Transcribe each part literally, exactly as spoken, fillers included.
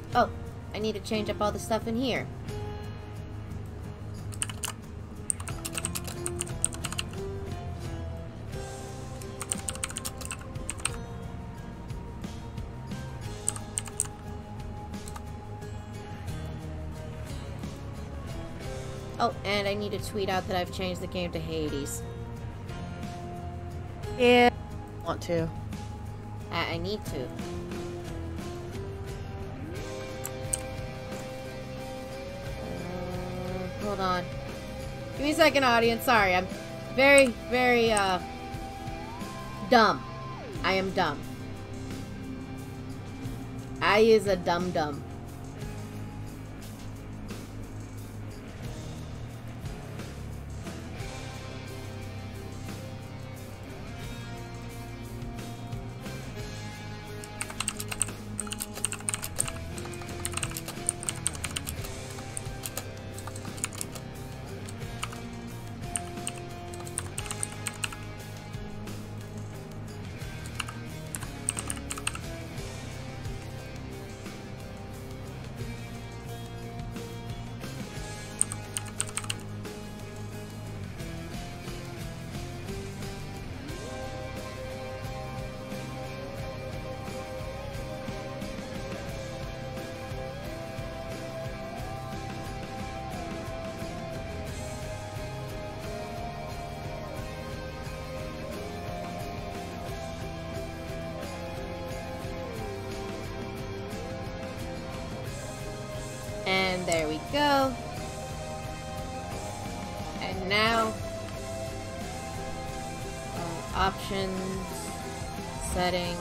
Oh, I need to change up all the stuff in here. Oh, and I need to tweet out that I've changed the game to Hades. Yeah. Want to. I, I need to. Uh, hold on. Give me a second, audience. Sorry, I'm very, very, uh, dumb. I am dumb. I is a dum-dum. And there we go. And now, uh, options, settings.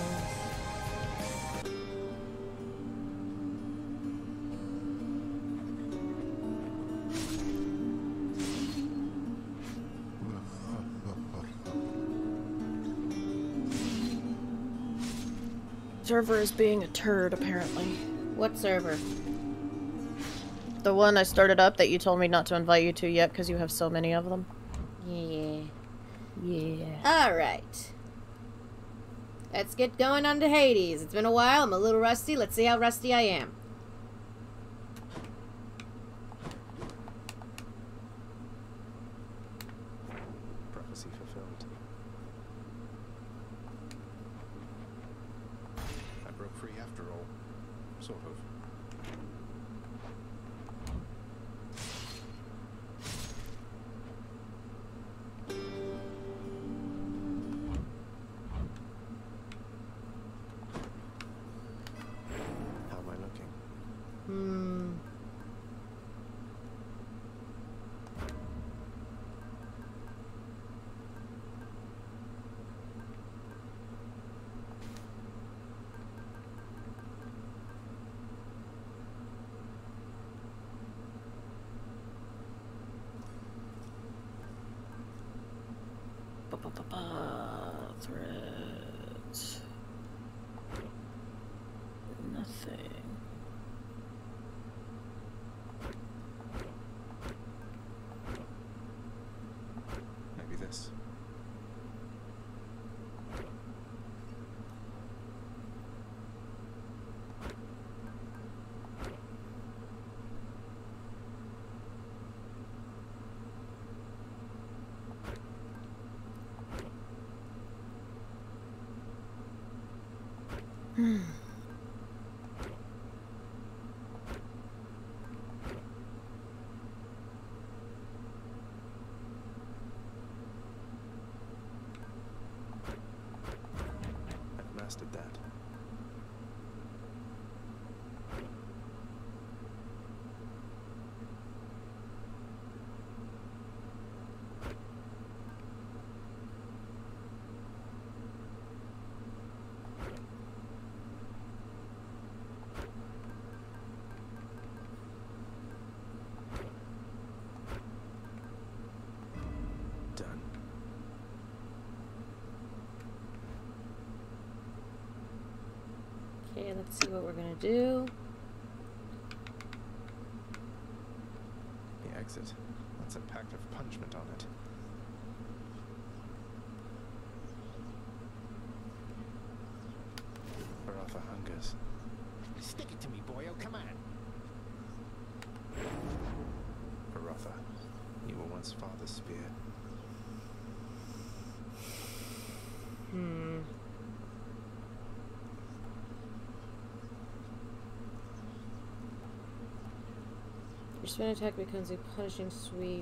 Server is being a turd, apparently. What server? The one I started up that you told me not to invite you to yet because you have so many of them. Yeah. Yeah. Alright. Let's get going on to Hades. It's been a while. I'm a little rusty. Let's see how rusty I am. Prophecy fulfilled. I broke free after all. Sort of. Hmm. Ba-ba-ba-ba. Threads. Nothing. Maybe this. Hmm. I've mastered that. Done. Okay, let's see what we're gonna do. The exit. That's a pact of punishment on it. For Arthur hungers. Stick it to me, boyo, come on. spear. Hmm. Your spin attack becomes a punishing sweep.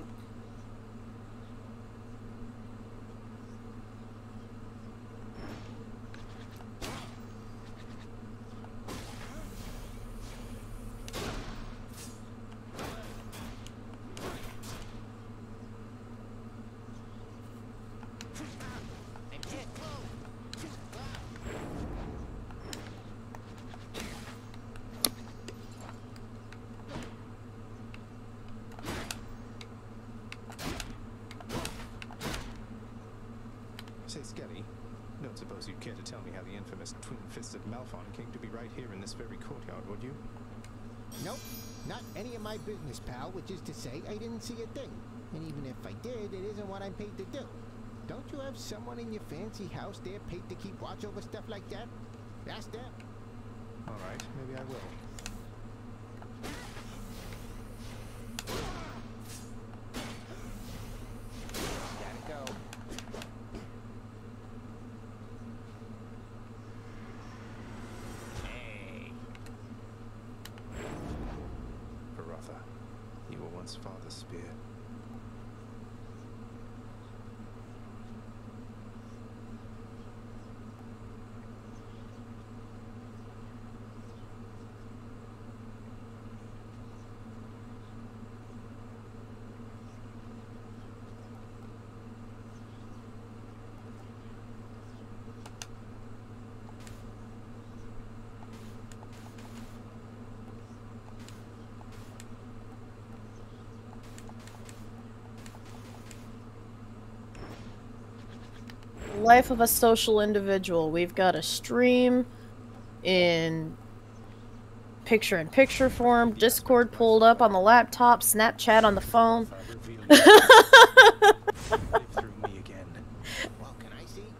Say, Skelly, don't suppose you'd care to tell me how the infamous twin-fisted Malphon came to be right here in this very courtyard, would you? Nope, not any of my business, pal, which is to say I didn't see a thing. And even if I did, it isn't what I'm paid to do. Don't you have someone in your fancy house there paid to keep watch over stuff like that? Ask them. All right, maybe I will. Gotta go. Hey. Baratha, you were once father's spear. Life of a social individual. We've got a stream in picture-in-picture form, Discord pulled up on the laptop, Snapchat on the phone. Live through me again. Well, can I see?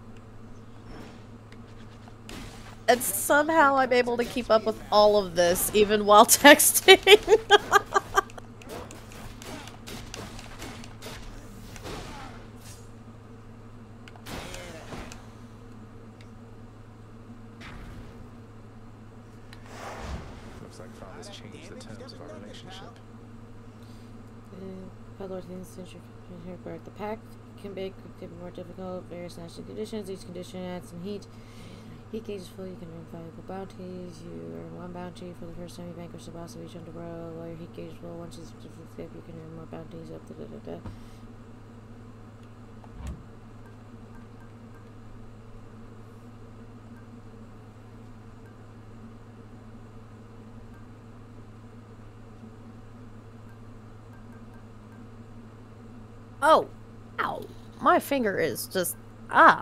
And somehow I'm able to keep up with all of this, even while texting. Looks like father's changed the terms of our relationship. The pact can be more difficult, various national conditions. Each condition adds some heat. Heat gauge is full, you can earn valuable bounties. You earn one bounty for the first time you vanquish the boss of each underworld. While your heat gauge is full, once it's flip, you can earn more bounties up. Da, da, da, da. Oh, ow. My finger is just, ah.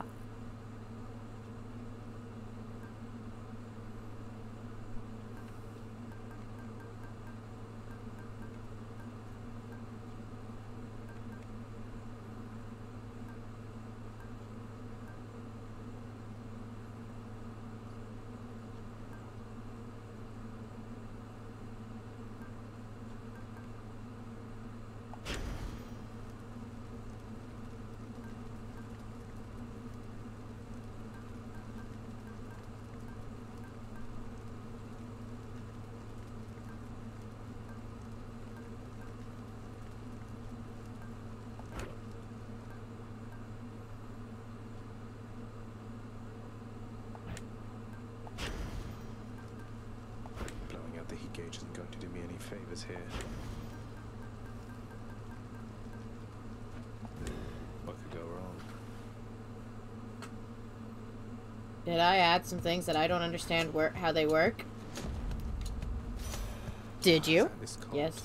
Blowing out the heat gauge isn't going to do me any favors here. What could go wrong? Did I add some things that I don't understand where how they work? Did you? This cold. Yes.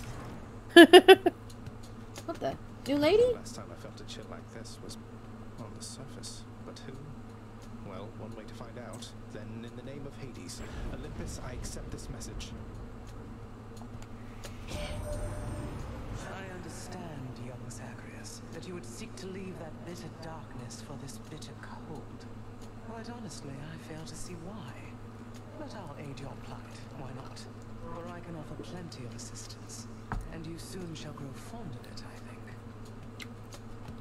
What the? New lady? Last time I felt a chill like this was on the surface. But who? Well, one way to find out. Then, in the name of Hades, Olympus, I accept this message. I understand, young Zagreus, that you would seek to leave that bitter darkness for this bitter cold. Quite honestly, I fail to see why. But I'll aid your plight, why not? For I can offer plenty of assistance, and you soon shall grow fond of it, I think.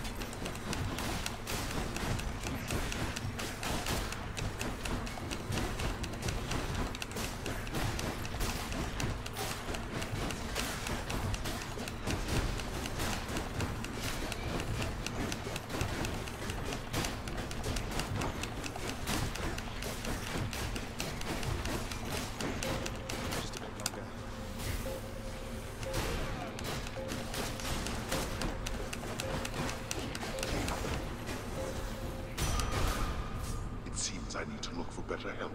look for better help.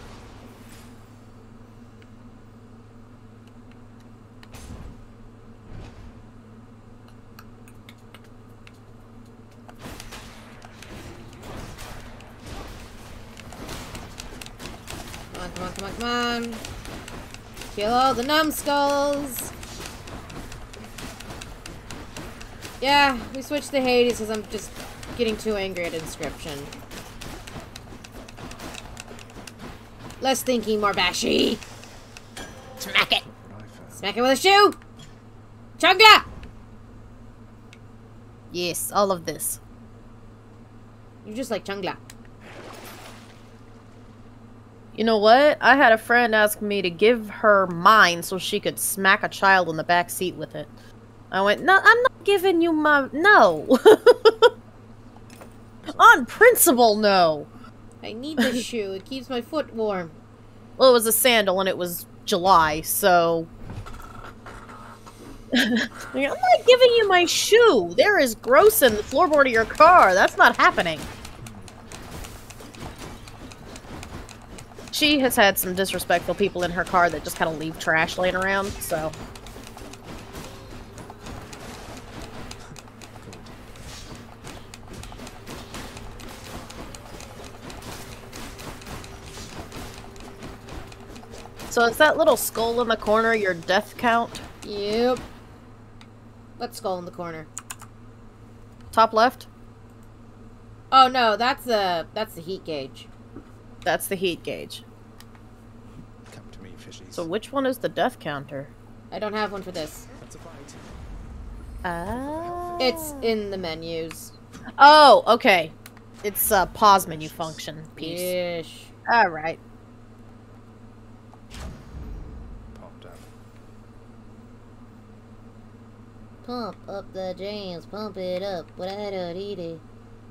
Come on, come on, come on, come on. Kill all the numbskulls. Yeah, we switched to Hades because I'm just getting too angry at Inscription. Less thinking, more bashy. Smack it. Smack it with a shoe. Chunga! Yes, all of this. You just like Chungla. You know what? I had a friend ask me to give her mine so she could smack a child in the back seat with it. I went, no, I'm not giving you my... No. On principle, no. I need this shoe. It keeps my foot warm. Well, it was a sandal and it was July, so... I'm not giving you my shoe. There is gross in the floorboard of your car. That's not happening. She has had some disrespectful people in her car that just kind of leave trash laying around, so... So is that little skull in the corner your death count? Yep. What skull in the corner? Top left? Oh no, that's the that's the heat gauge. That's the heat gauge. Come to me, fishies. So which one is the death counter? I don't have one for this. That's a fight. Ah. It's in the menus. Oh, okay. It's a pause menu function piece. Yeesh. Alright. Popped up. Pump up the jams, pump it up. What I don't eat it.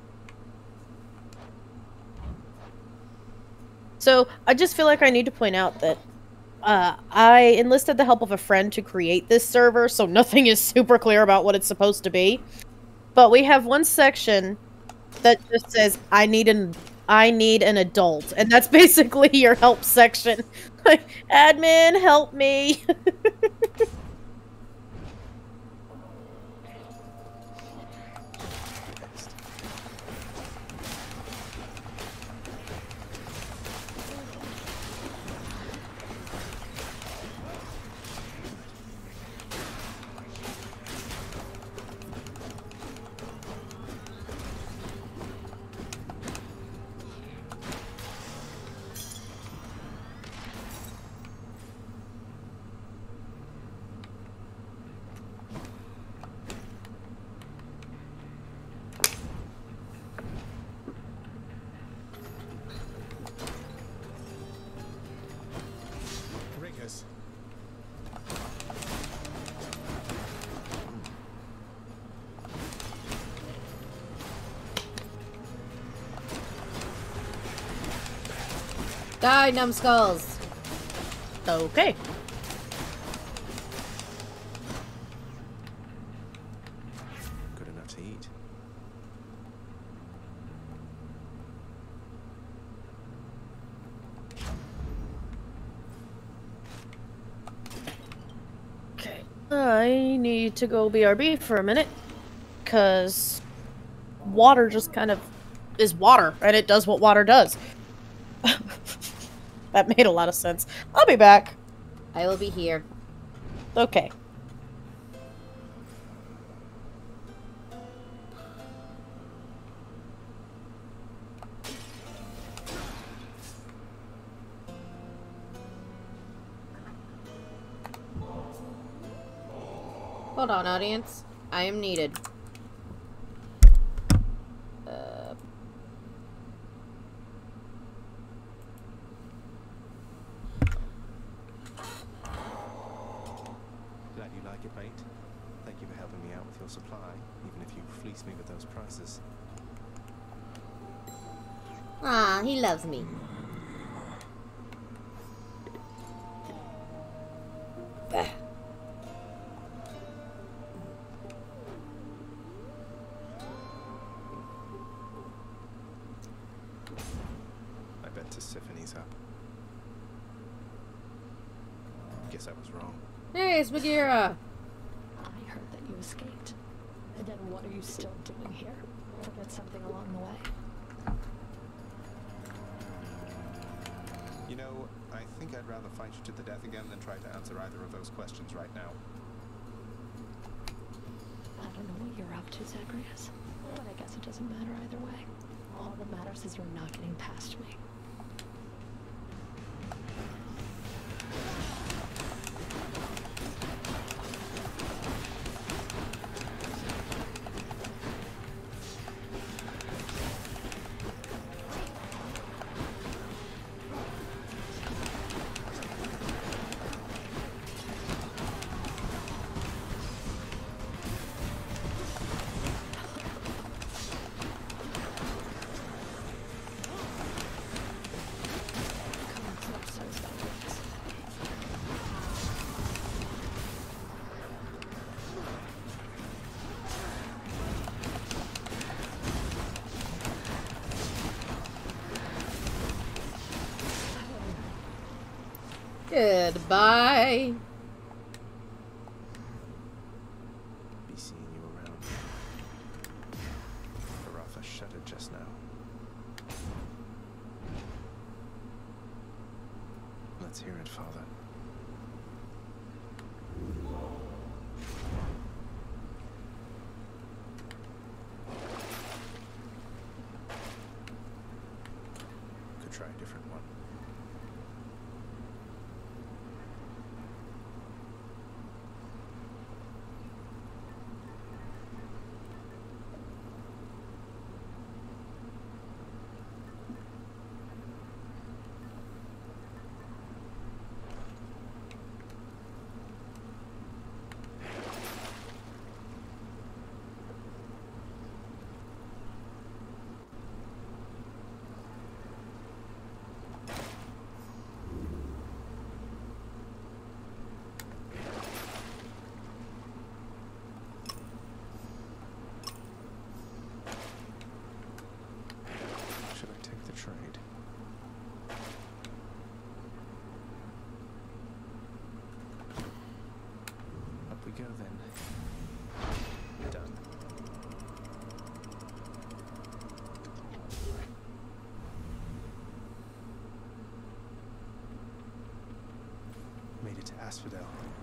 So, I just feel like I need to point out that uh, I enlisted the help of a friend to create this server, so nothing is super clear about what it's supposed to be. But we have one section that just says, I need an I need an adult. And that's basically your help section. Like, admin, help me. Riggers. Die, numbskulls. Okay. Good enough to eat. Okay. I need to go B R B for a minute. Because water just kind of is water. And it does what water does. That made a lot of sense. I'll be back. I will be here. Okay. Hold on, audience. I am needed. Uh, Glad you like it, mate. Thank you for helping me out with your supply, even if you fleeced me with those prices. ah, he loves me. I bet to Persephone's up. Guess I was wrong. Hey, it's Bagheera! I heard that you escaped. And then what are you still doing here? Forget something along the way. You know, I think I'd rather fight you to the death again than try to answer either of those questions right now. I don't know what you're up to, Zacharias, but I guess it doesn't matter either way. All that matters is you're not getting past me. Goodbye. Be seeing you around. Carafa shuddered just now. Let's hear it, Father. Could try a different one. Should I take the trade? Up we go then. Done. Made it to Asphodel.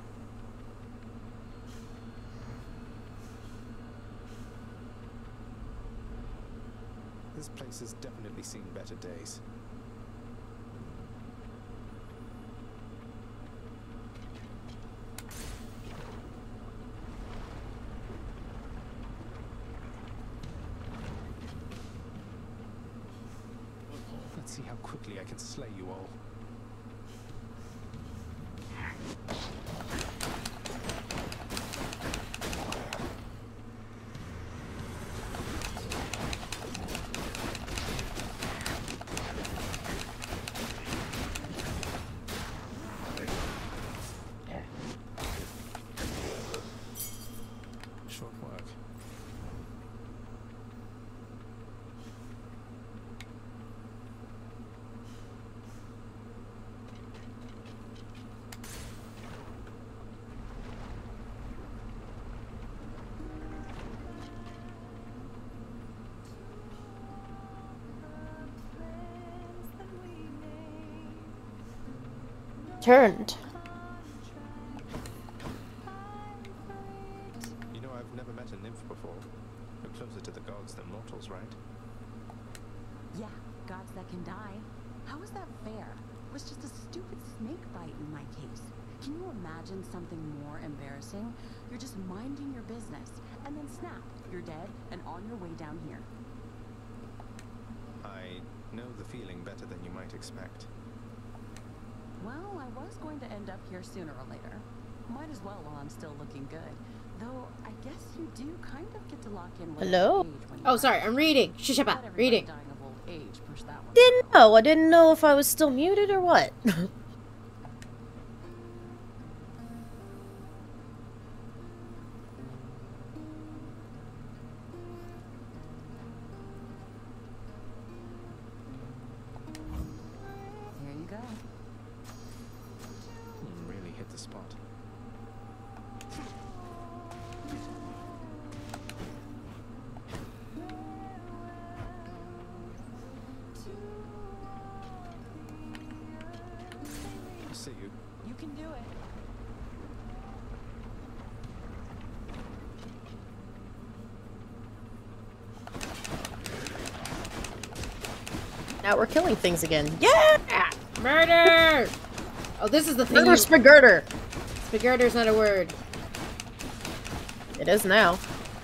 This place has definitely seen better days. Let's see how quickly I can slay you all. Short work. Turned. You know, I've never met a nymph before. You're closer to the gods than mortals, right? Yeah, gods that can die. How is that fair? It was just a stupid snake bite in my case. Can you imagine something more embarrassing? You're just minding your business, and then snap, you're dead and on your way down here. I know the feeling better than you might expect. Well, I was going to end up here sooner or later. Might as well while I'm still looking good. Though, I guess you do kind of get to lock in with Hello? age when you Oh, die. sorry, I'm reading. Shh, Let up, everybody reading. dying of old age push that one Didn't through. know. I didn't know if I was still muted or what. go. You really hit the spot. I see you. You can do it. Now we're killing things again. Yeah! Murder! Oh, this is the thing. Murder you- spagurter. Spagurter's not a word. It is now.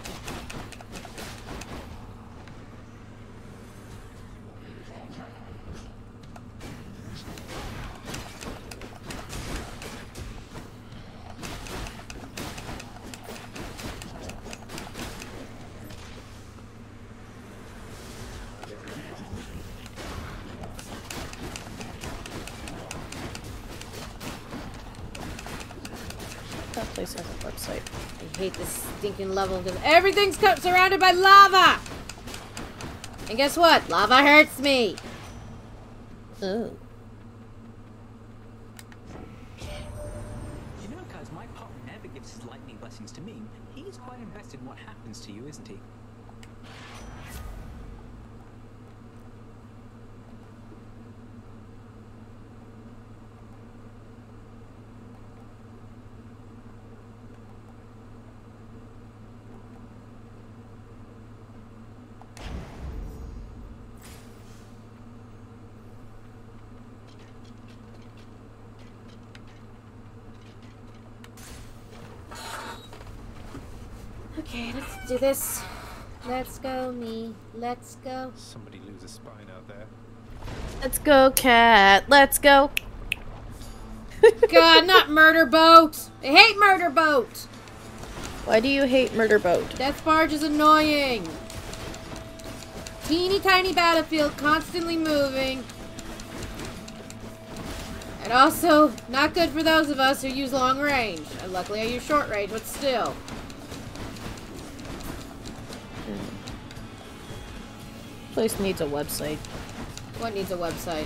That place has a website. I hate this stinking level because everything's co- surrounded by lava! And guess what? Lava hurts me! Ooh. You know, cuz my pop never gives his lightning blessings to me. He's quite invested in what happens to you, isn't he? Okay, let's do this. Let's go, me. Let's go. Somebody lose a spine out there. Let's go, cat. Let's go. God, not Murder Boat! I hate Murder Boat! Why do you hate Murder Boat? Death Barge is annoying. Teeny tiny battlefield, constantly moving. And also, not good for those of us who use long range. And luckily I use short range, but still. Place needs a website. What needs a website?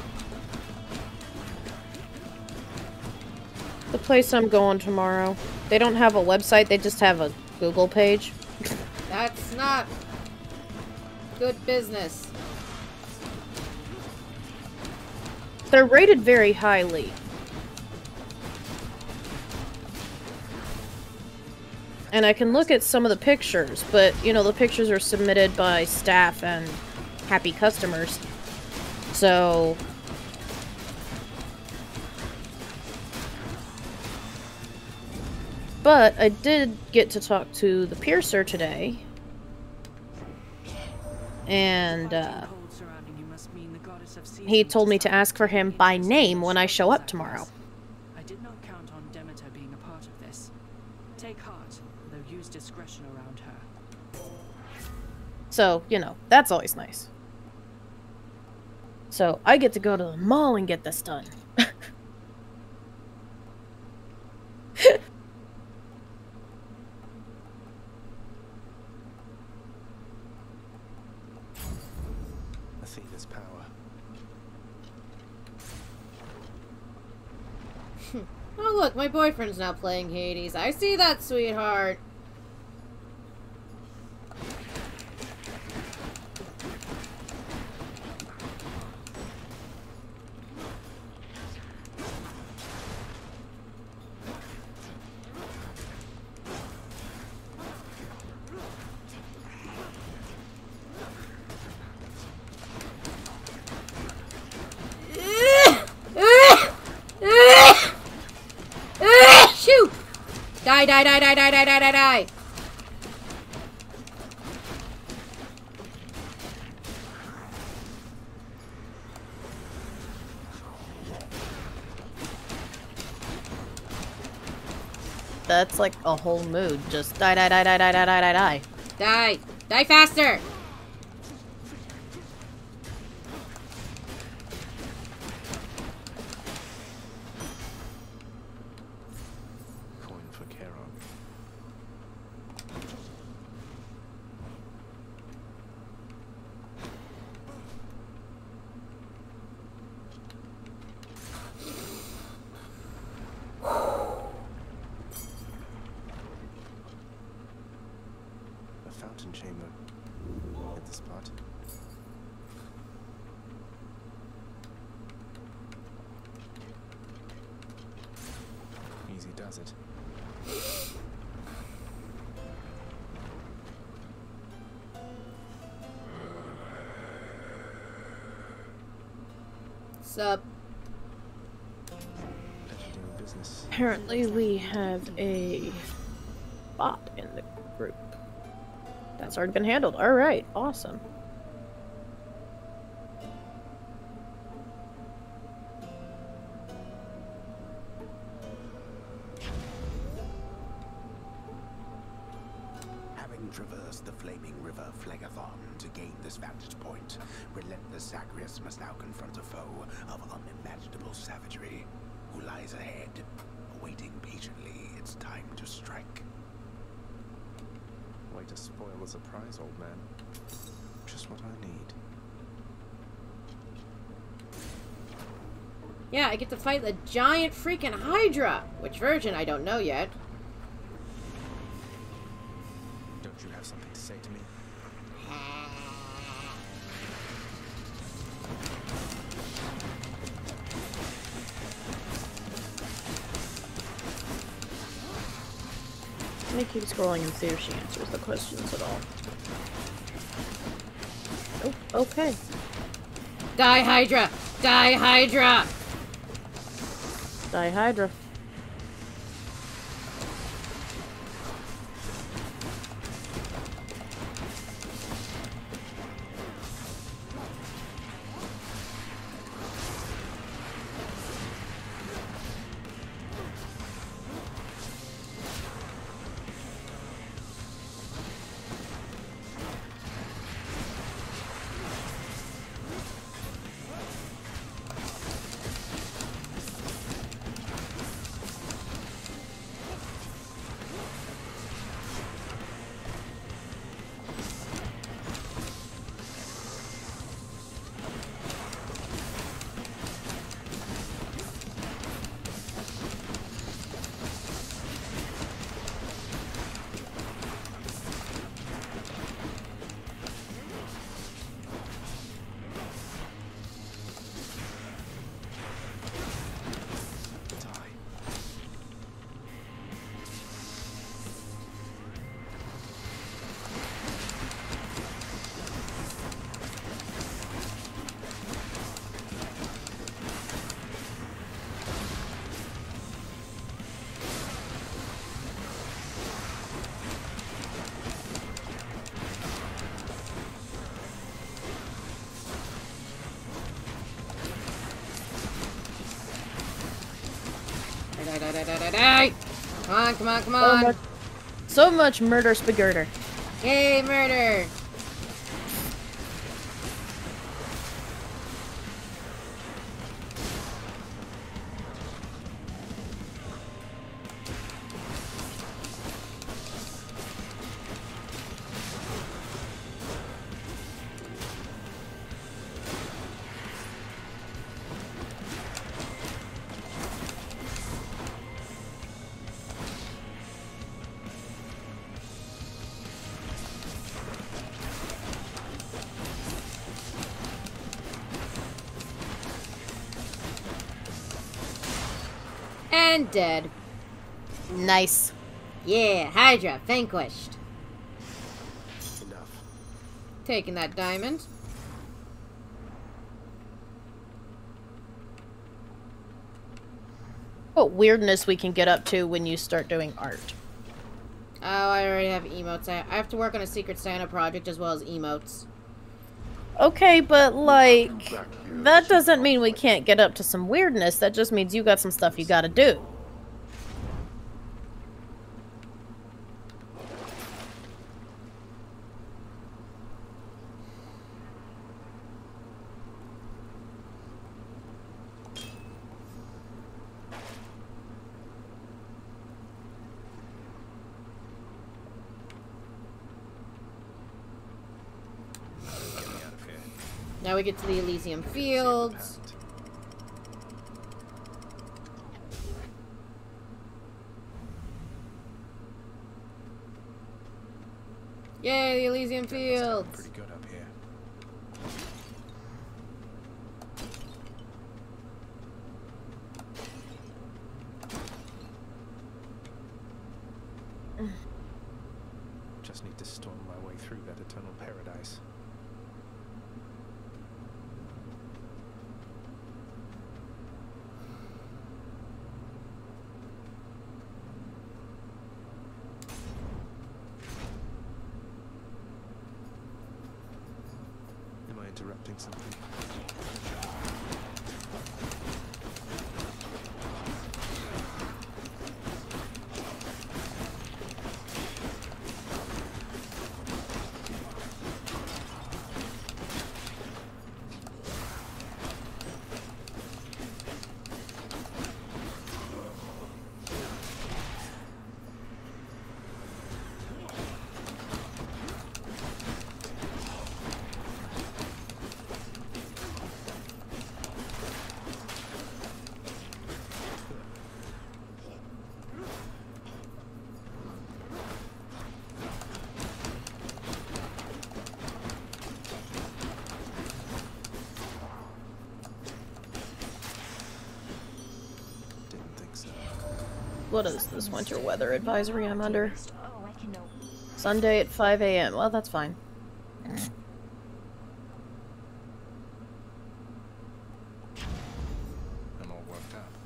The place I'm going tomorrow. They don't have a website, they just have a Google page. That's not good business. They're rated very highly. And I can look at some of the pictures, but, you know, the pictures are submitted by staff and happy customers. So... But I did get to talk to the piercer today. And, uh... he told me to ask for him by name when I show up tomorrow. I did not count on Demeter being a part of this. Take heart, though use discretion around her. So, you know, that's always nice. So, I get to go to the mall and get this done. Athena's power. Oh look, my boyfriend's now playing Hades. I see that, sweetheart. Shoot! Die, die, die, die, die, die, die, die, die! That's like a whole mood. Just die, die, die, die, die, die, die, die, die. Die! Die faster! Coin for Charon. Sup? Business. Apparently we have a bot in the group. That's already been handled. Alright, awesome. Having traversed the flaming river Phlegethon to gain this vantage point, relentless Zagreus must now confront a foe of unimaginable savagery, who lies ahead, awaiting patiently its time to strike. Way to spoil the surprise, old man. Just what I need. Yeah, I get to fight the giant freaking Hydra! Which version, I don't know yet. Don't you have something to say to me? Let me keep scrolling and see if she answers the questions at all. Oh, okay. Die Hydra! Die Hydra! Die Hydra. Die, die, die, die, die, die! Come on, come on, come So on! much, so much murder spagurter. Yay, murder! And dead. Nice. Yeah, Hydra vanquished. Enough. Taking that diamond. What weirdness we can get up to when you start doing art. Oh, I already have emotes. I I have to work on a Secret Santa project as well as emotes. Okay, but like, that doesn't mean we can't get up to some weirdness. That just means you got some stuff you gotta do. Now we get to the Elysium Fields. Yay, the Elysium Fields! Pretty good up here. Just need to storm my way through that eternal paradise. attempting something. What is this winter weather advisory I'm under? Sunday at five A M Well, that's fine. I'm all worked up.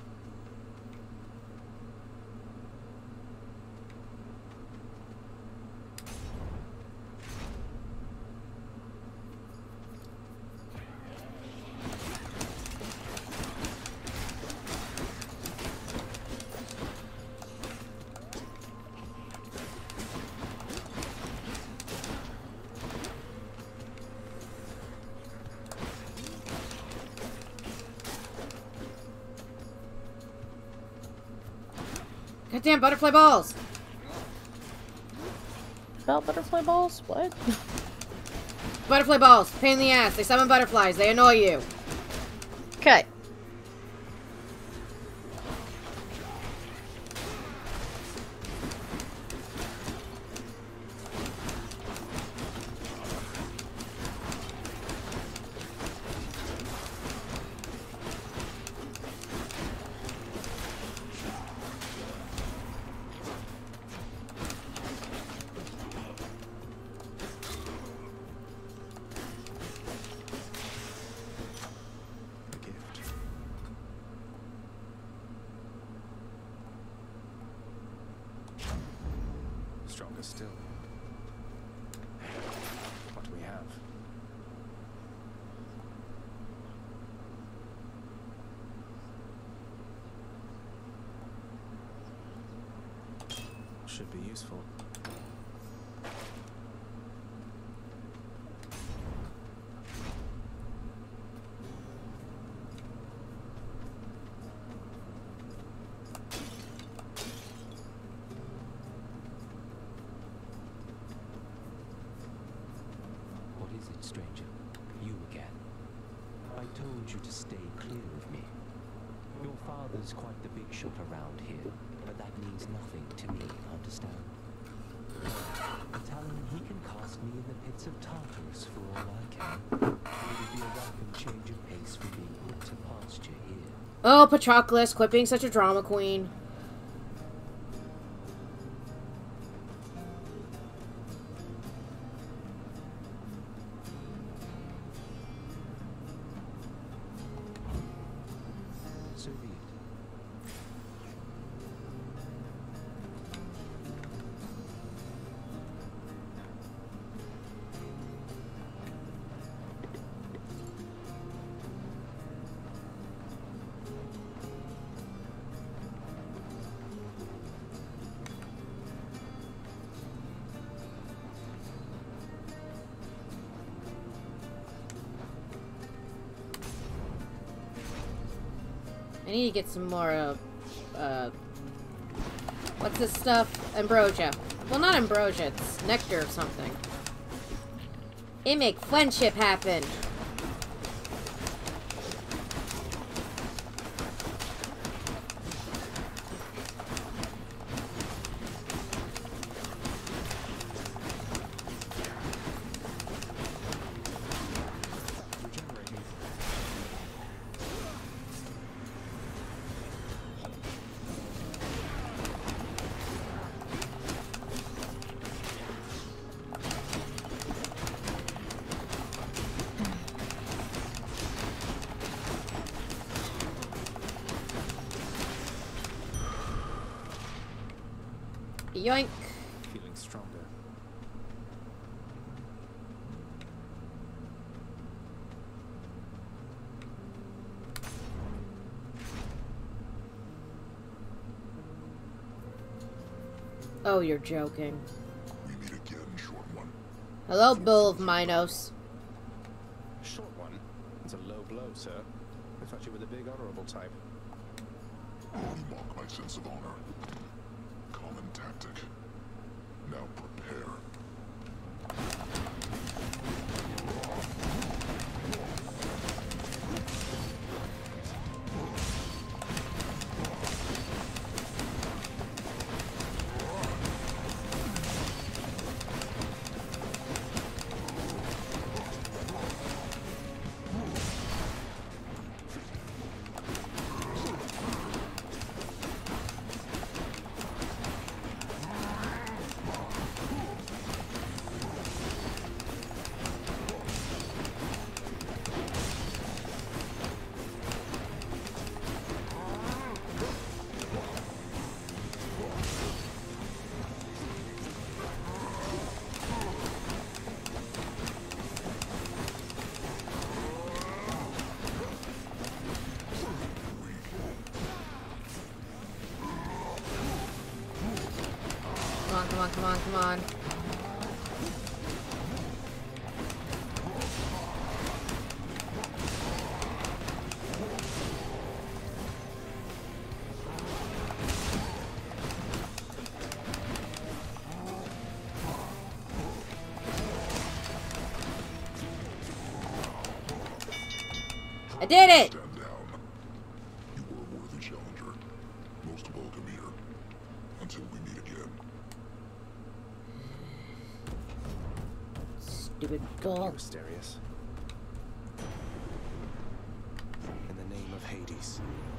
Goddamn butterfly balls! About butterfly balls? What? Butterfly balls! Pain in the ass. They summon butterflies. They annoy you. Okay. Stronger still. What do we have? Should be useful. Stranger, you again. I told you to stay clear of me. Your father's quite the big shot around here, but that means nothing to me, understand? Tell him he can cast me in the pits of Tartarus for all I can. It would be a welcome change of pace for me to pasture here. Oh, Patroclus, quit being such a drama queen. I need to get some more, uh, uh, what's this stuff? Ambrosia. Well, not ambrosia, it's nectar or something. It make friendship happen. Yoink. Feeling stronger. Oh, you're joking. We meet again, short one. Hello, Bull of Minos. Short one? It's a low blow, sir. I thought you were the big honorable type. You mock my sense of honor. Common tactic. Now prepare. Come on, come on, come on, come on. I did it! Stand down. You were a worthy challenger. Most welcome here. Until we meet again. Stupid bull. Mysterious. In the name of Hades.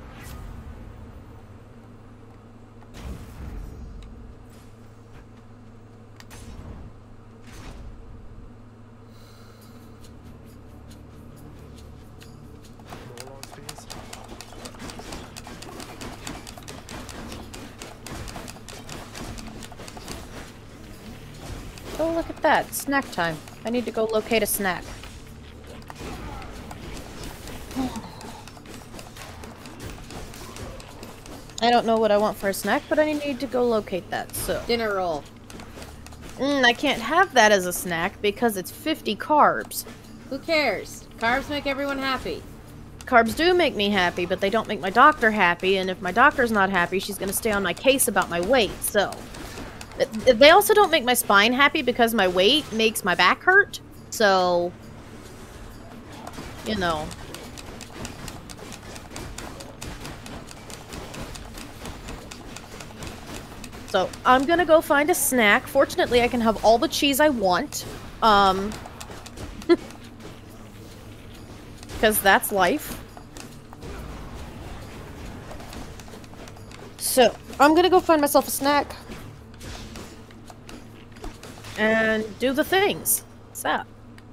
More long spears? Oh, look at that. Snack time. I need to go locate a snack. I don't know what I want for a snack, but I need to go locate that, so... Dinner roll. Mm, I can't have that as a snack because it's fifty carbs. Who cares? Carbs make everyone happy. Carbs do make me happy, but they don't make my doctor happy, and if my doctor's not happy, she's gonna stay on my case about my weight, so... They also don't make my spine happy because my weight makes my back hurt, so... You know... So, I'm gonna go find a snack. Fortunately, I can have all the cheese I want. Um... Because that's life. So, I'm gonna go find myself a snack. And do the things. What's that?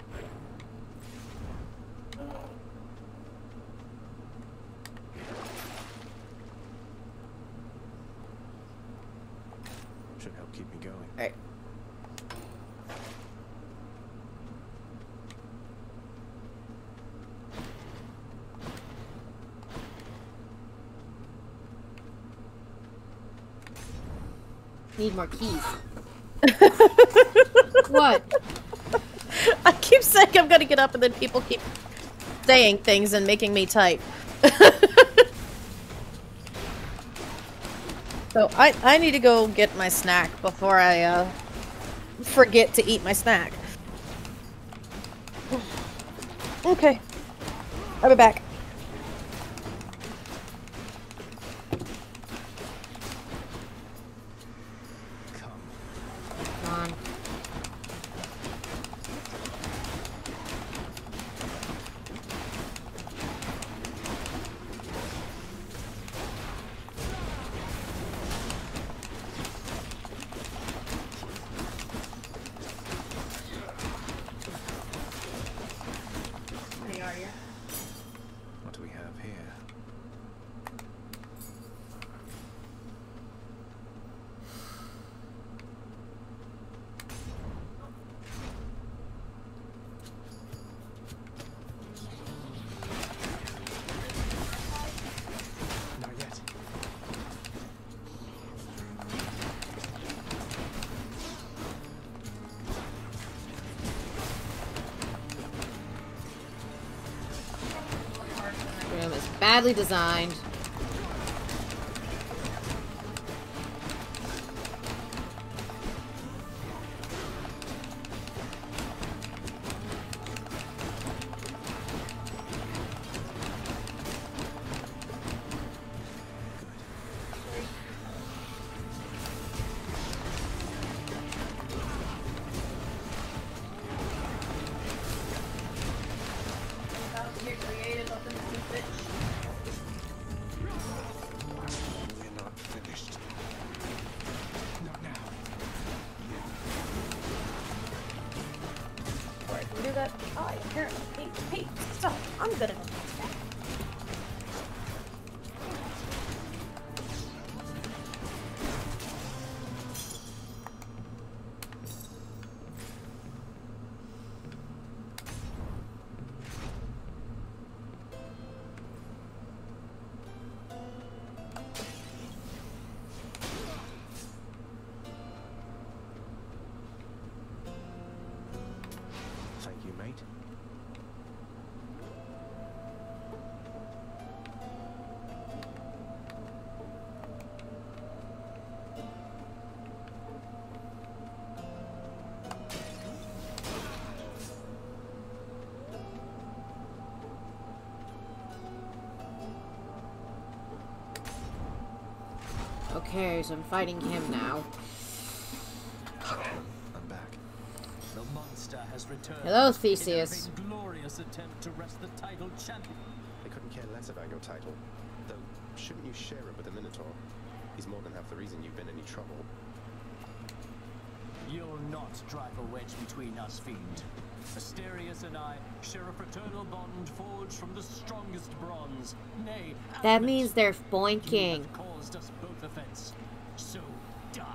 Should help keep me going. Alright. Need more keys. What? I keep saying I'm gonna get up and then people keep saying things and making me type. So I, I need to go get my snack before I uh, forget to eat my snack. Okay. I'll be back. Come on. badly designed. Thank you, mate. Okay, so I'm fighting him now. I'm back. The monster has returned. Hello, Theseus. In a glorious attempt to wrest the title champion. I couldn't care less about your title. Though, shouldn't you share it with the Minotaur? He's more than half the reason you've been in any trouble. You'll not drive a wedge between us, fiend. Asterius and I share a fraternal bond forged from the strongest bronze. Nay, that means they're boinking. You have caused us both offense. So die.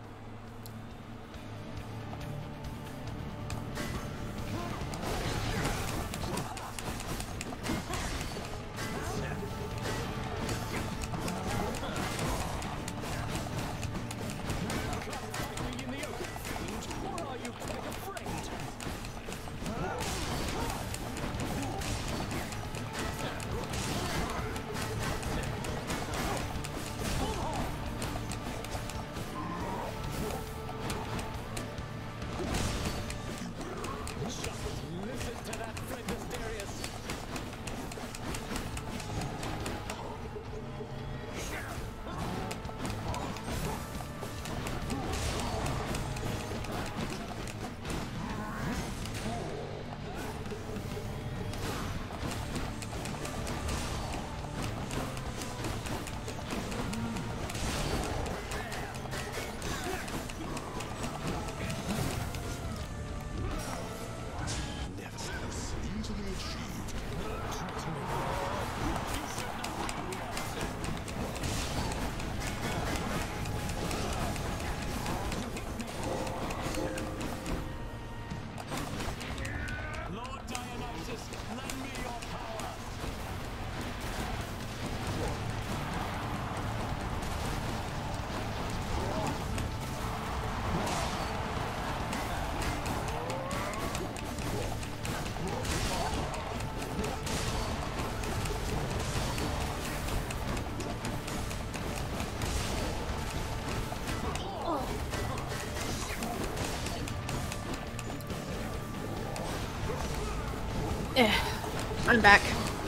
I'm back.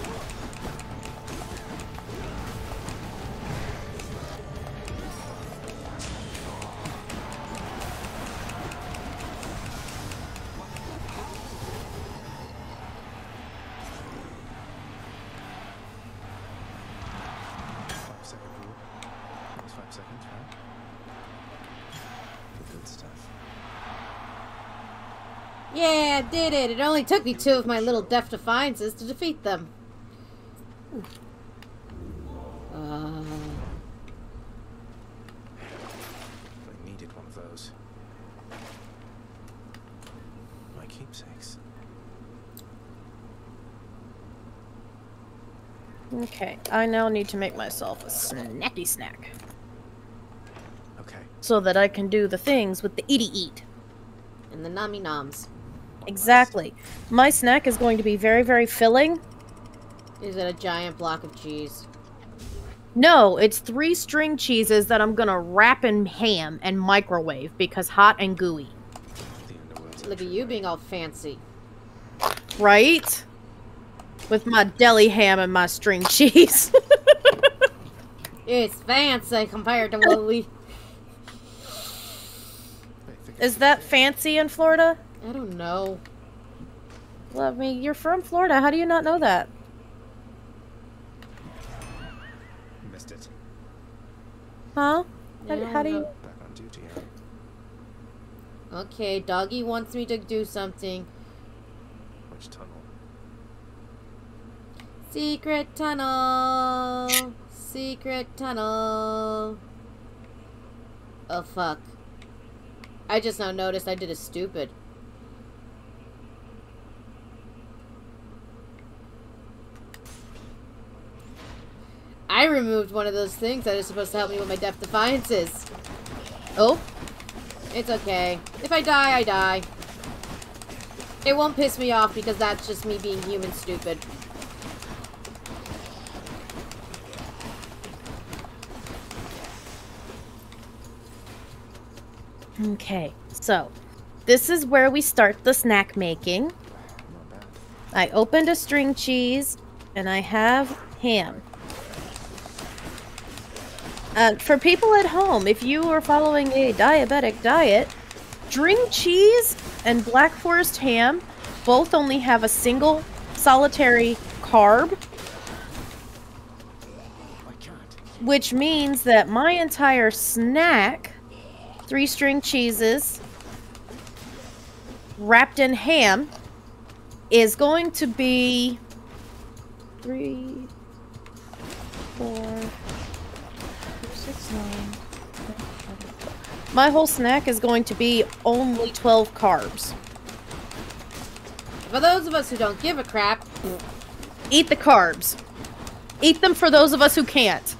Five second rule. That was five seconds, right? The good stuff. Yeah, I did it! It only took me two of my little deft defiances to defeat them. Uh... I needed one of those. My keepsakes. Okay, I now need to make myself a snacky snack. Okay. So that I can do the things with the itty eat. And the nummy noms. Exactly. My snack is going to be very, very filling. Is it a giant block of cheese? No, it's three string cheeses that I'm gonna wrap in ham and microwave because hot and gooey. Look at you being all fancy. Right? With my deli ham and my string cheese. It's fancy compared to what we... Is that fancy in Florida? I don't know. Well, I mean, you're from Florida. How do you not know that? Missed it. Huh? How, Yeah, how do you... Back on duty, huh? Okay, doggy wants me to do something. Which tunnel? Secret tunnel. Secret tunnel. Oh, fuck. I just now noticed I did a stupid. I removed one of those things that is supposed to help me with my Death Defiances. Oh? It's okay. If I die, I die. It won't piss me off because that's just me being human stupid. Okay, so this is where we start the snack making. I opened a string cheese and I have ham. Uh, for people at home, if you are following a diabetic diet, string cheese and Black Forest ham both only have a single solitary carb, which means that my entire snack, three string cheeses wrapped in ham, is going to be three, four, six, nine. My whole snack is going to be only twelve carbs. For those of us who don't give a crap, eat the carbs. Eat them for those of us who can't.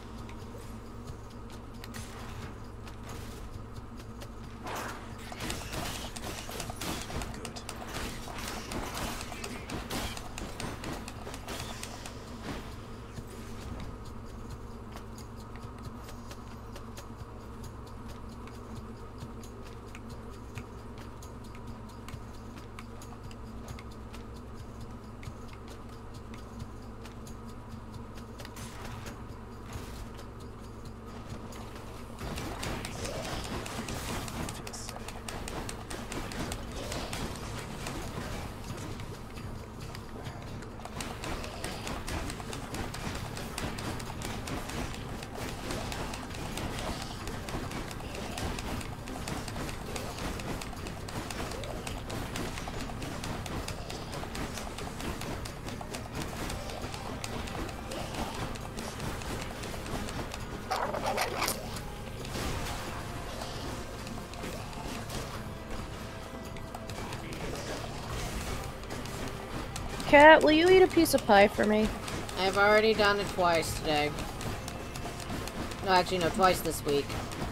Cat, will you eat a piece of pie for me? I've already done it twice today. No, actually, no, twice this week.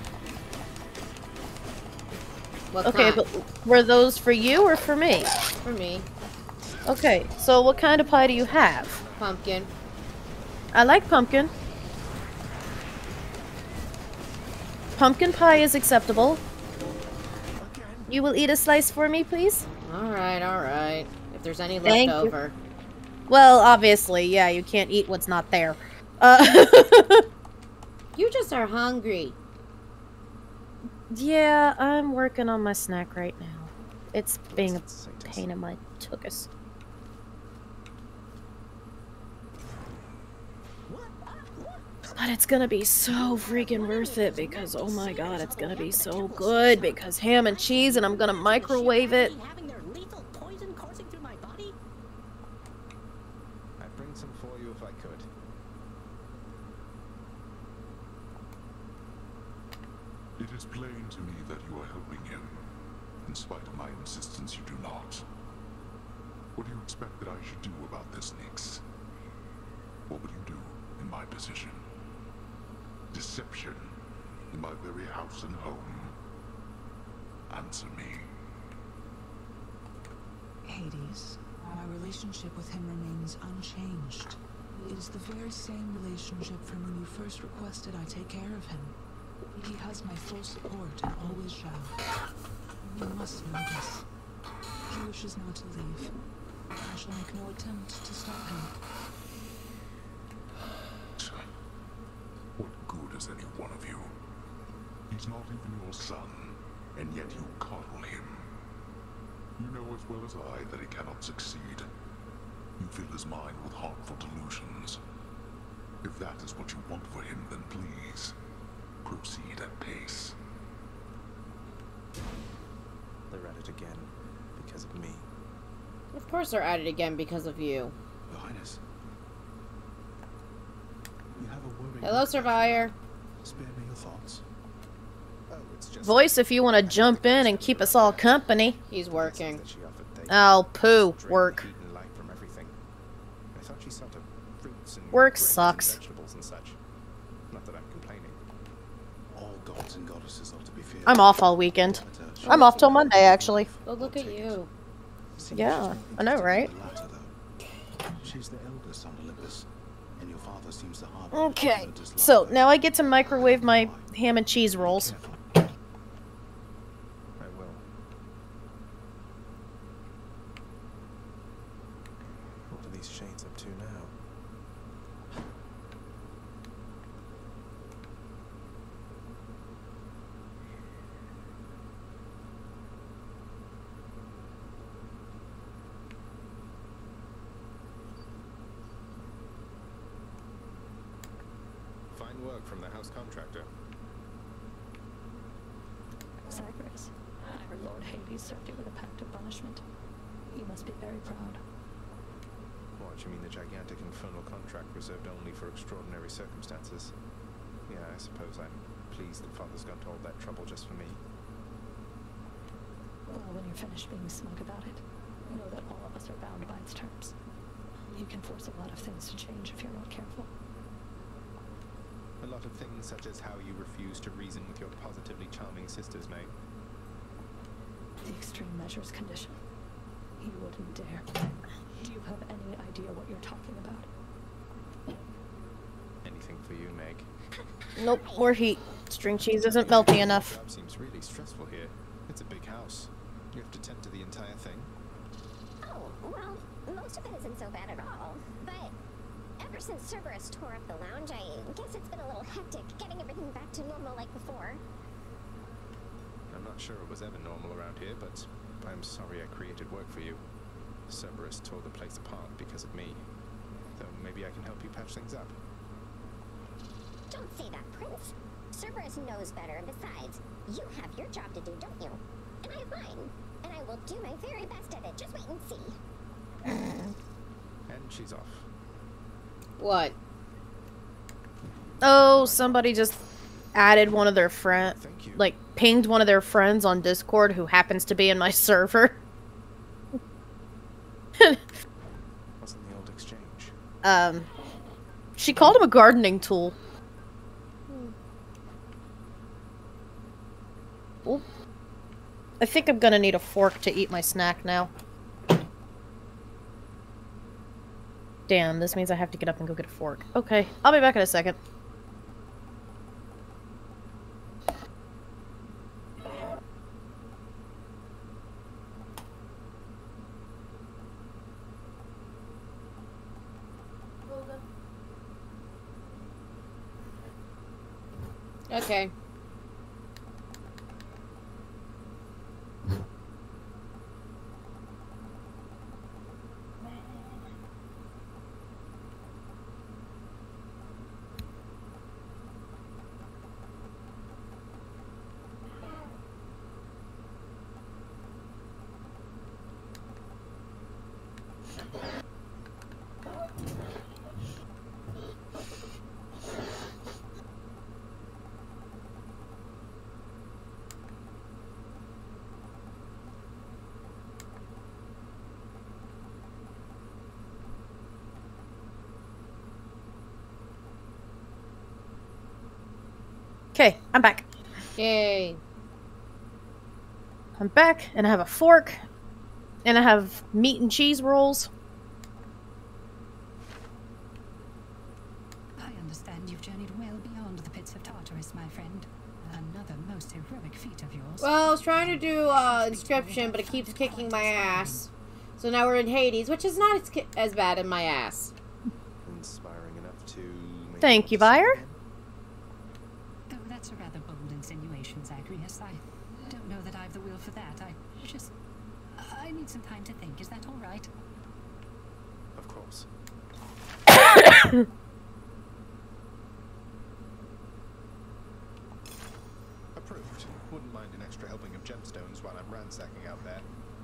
What Okay, kind? but were those for you or for me? For me. Okay, so what kind of pie do you have? Pumpkin. I like pumpkin. Pumpkin pie is acceptable. You will eat a slice for me, please? Alright, alright. If there's any left Thank you. over. Well, obviously, yeah, you can't eat what's not there. Uh, you just are hungry. Yeah, I'm working on my snack right now. It's being a pain in my tuchus. But it's gonna be so freaking worth it because, oh my god, it's gonna be so good because ham and cheese and I'm gonna microwave it. I'd bring some for you if I could. It is plain to me that you are helping him. In spite of my insistence, you do not. What do you expect that I should do about this, Nix? What would you do in my position? Deception in my very house and home. Answer me. Hades, My relationship with him remains unchanged. It is the very same relationship from when you first requested I take care of him. He has my full support and always shall. You must know this. He wishes not to leave. I shall make no attempt to stop him. What good is any one of you? He's not even your son, and yet you coddle him. You know as well as I that he cannot succeed. You fill his mind with harmful delusions. If that is what you want for him, then please, proceed at pace. They're at it again, because of me. Of course they're at it again because of you. Your Highness. You have a worry. Hello, Surveyor. Spare me your thoughts. Oh, it's just Voice, if you want to jump in and keep us all company. He's working. Oh, poo. Work. From everything. I thought she sold fruits and Work grains sucks. And vegetables and such. Not that I'm complaining. All gods and goddesses ought to be feared. I'm off all weekend. I'm off till Monday, actually. Oh, look at you. Yeah, I know, right? She's the eldest on Olympus, and your father seems to harbor Okay, a dislike so for her. now I get to microwave my ham and cheese rolls. I will. What are these shades up to now? Fine work from the house contractor. Zacharias, our Lord Hades served you with a pact of punishment. You must be very proud. What, you mean the gigantic infernal contract reserved only for extraordinary circumstances? Yeah, I suppose I'm pleased that Father's gone to all that trouble just for me. Well, when you're finished being smug about it, know that all of us are bound by its terms. You can force a lot of things to change if you're not careful. A lot of things such as how you refuse to reason with your positively charming sisters, May. The extreme measures condition. You wouldn't dare. Do you have any idea what you're talking about? Anything for you, Meg. Nope, more heat. String cheese isn't melty enough. Job seems really stressful here. It's a big house. You have to tend to the entire thing. Oh, well, most of it isn't so bad at all. But ever since Cerberus tore up the lounge, I guess it's been a little hectic getting everything back to normal like before. I'm not sure it was ever normal around here, but I'm sorry I created work for you. Cerberus tore the place apart because of me. Though maybe I can help you patch things up. Don't say that, Prince. Cerberus knows better, and besides, you have your job to do, don't you? And I have mine. And I will do my very best at it. Just wait and see. And she's off. What? Oh, somebody just added one of their friend, like pinged one of their friends on Discord who happens to be in my server. Wasn't the old exchange? Um, she called him a gardening tool. Oop. I think I'm gonna need a fork to eat my snack now. Damn, this means I have to get up and go get a fork. Okay, I'll be back in a second. Okay. Okay, I'm back. Yay. I'm back, and I have a fork. And I have meat and cheese rolls. I understand you've journeyed well beyond the pits of Tartarus, my friend. Another most heroic feat of yours. Well, I was trying to do uh, Inscription, but it keeps kicking my ass. So now we're in Hades, which is not as, as bad in my ass. Inspiring enough to make Thank you, Buyer. Oh, that's a rather bold insinuation, Zagreus. I don't know that I've the will for that. I just... I need some time to think. Is that all right? Of course. Approved. Wouldn't mind an extra helping of gemstones while I'm ransacking out there.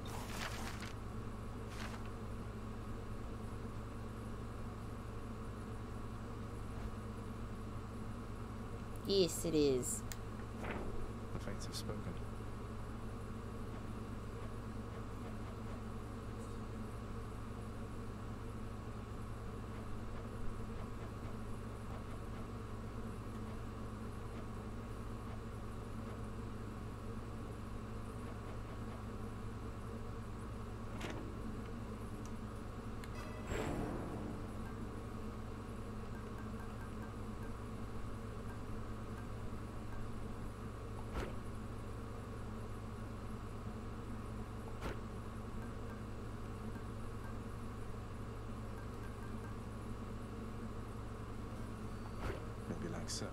Yes, it is. The fates have spoken. Maybe like so.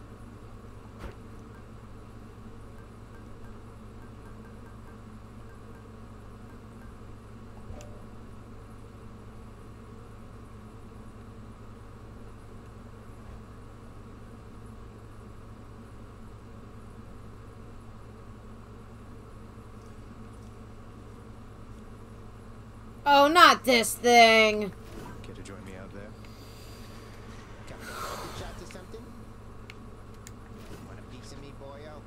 Oh, not this thing. Care to join me out there? Got a shot to something? Want a piece of me, boyo?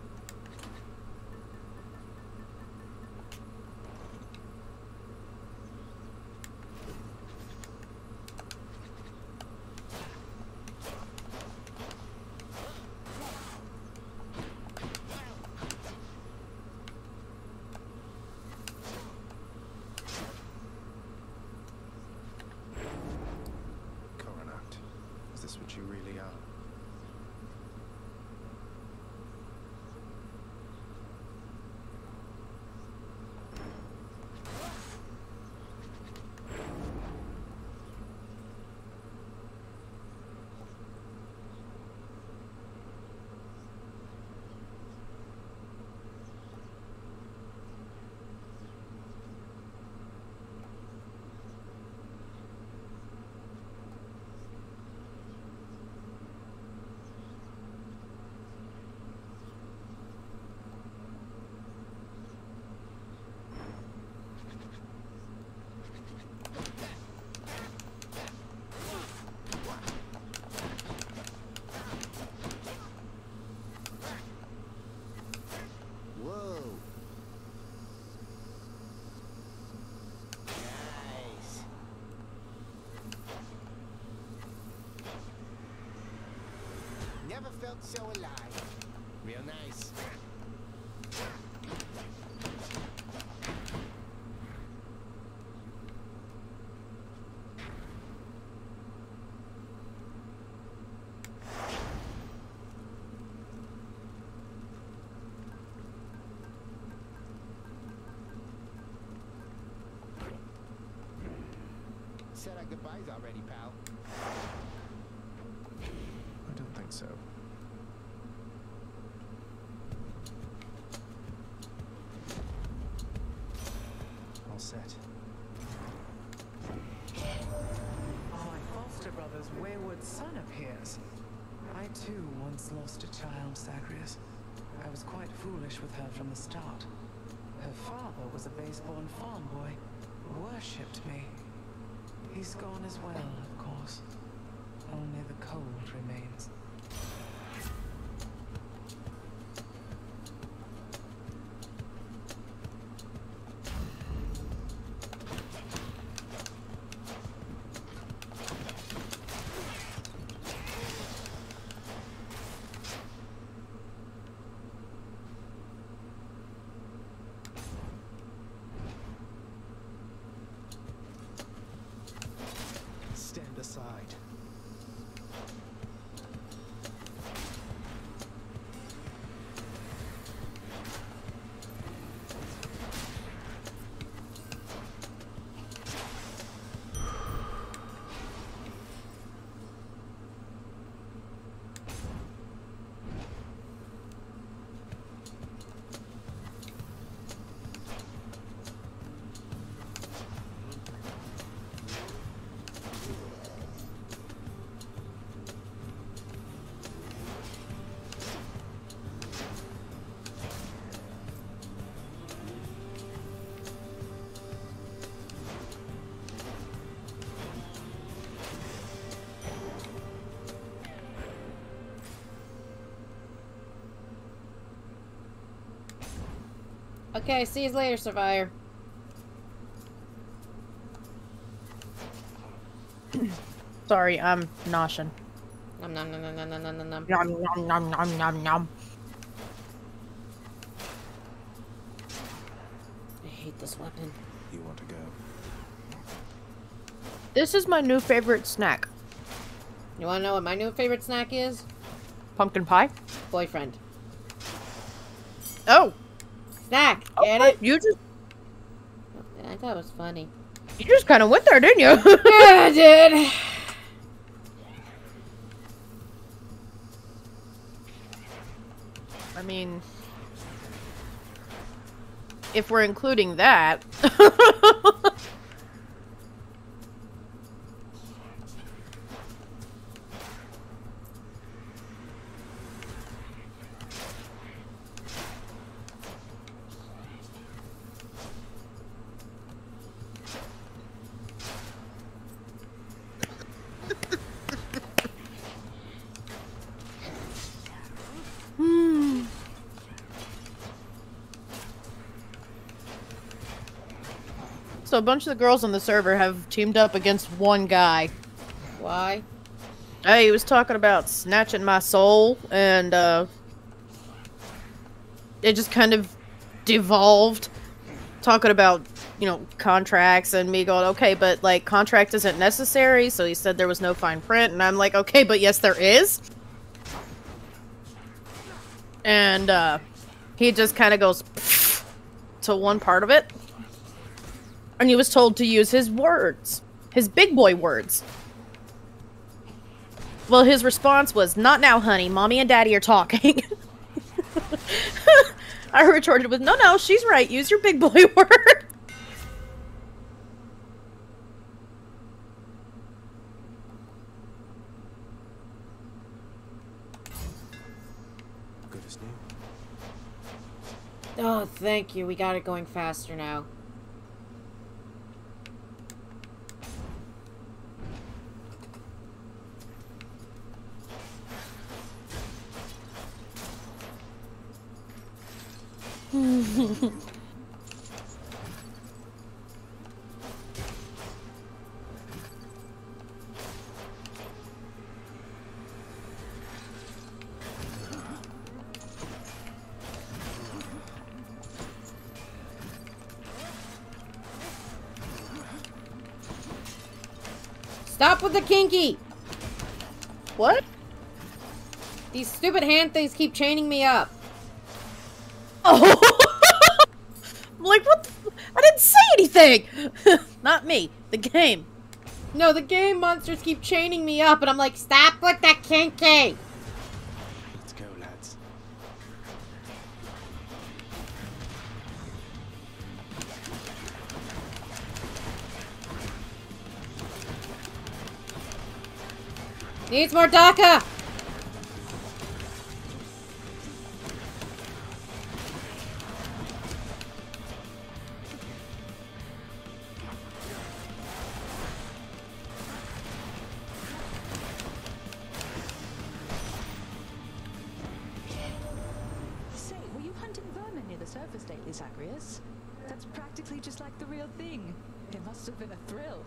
Coronat, is this what you really are? Whoa. Nice. Never felt so alive. Real nice. Said our goodbyes already, pal. I don't think so. All set. My foster brother's wayward son appears. I too once lost a child, Zagreus. I was quite foolish with her from the start. Her father was a base-born farm boy, worshipped me. He's gone as well, of course. Only the cold remains. Okay, see you later, Survivor. Sorry, I'm noshing. Nom nom nom nom nom nom nom nom. Nom nom nom nom nom nom. I hate this weapon. You want to go? This is my new favorite snack. You wanna know what my new favorite snack is? Pumpkin pie? Boyfriend. Oh! Snack! Get Okay, it? You just I thought it was funny. you just kind of went there, didn't you? Yeah, I did. I mean, if we're including that. Hmm. So a bunch of the girls on the server have teamed up against one guy. Why? Hey, he was talking about snatching my soul, and uh, it just kind of devolved. Talking about, you know, contracts, and me going, okay, but like contract isn't necessary. So he said there was no fine print, and I'm like, okay, but yes, there is. And uh, he just kind of goes to one part of it. And he was told to use his words. His big boy words. Well, his response was, not now, honey. Mommy and daddy are talking. I retorted with, no, no, she's right. Use your big boy word. Good as new. Oh, thank you. We got it going faster now. Stop with the kinky! What? These stupid hand things keep chaining me up. Oh! I'm like, what the f- I didn't say anything! Not me. The game. No, the game monsters keep chaining me up, and I'm like, stop with the kinky! Let's go, lads. Needs more DACA! Say, were you hunting vermin near the surface lately, Zacharias? That's practically just like the real thing. It must have been a thrill.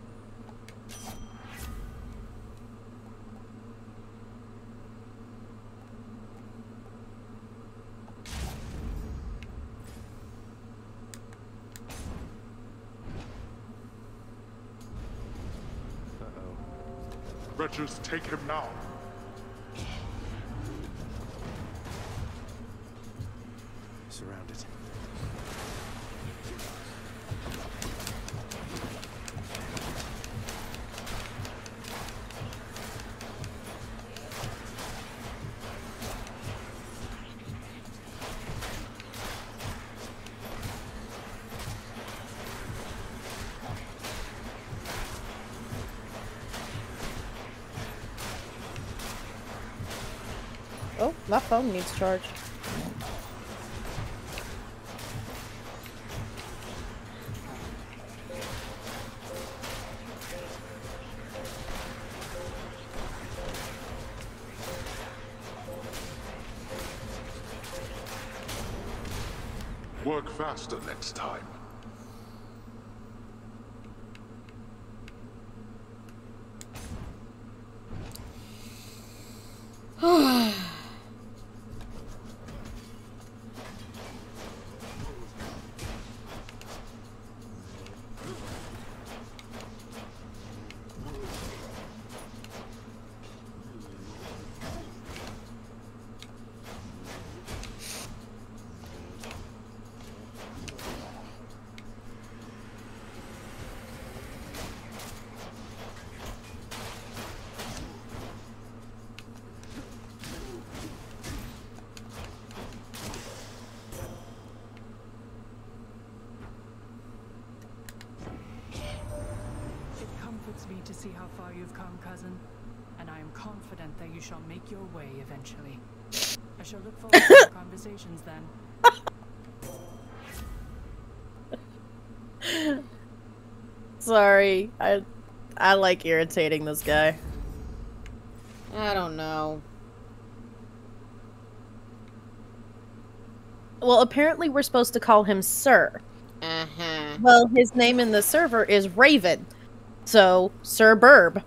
Uh-oh. Wretches, take him now. Surrounded. Oh, my phone needs charge. Work faster next time. Me to see how far you've come, cousin, and I am confident that you shall make your way eventually. I shall look forward to our conversations then. Sorry, I I like irritating this guy. I don't know. Well, apparently we're supposed to call him Sir. Uh-huh. Well, his name in the server is Raven. So, Sir Burb.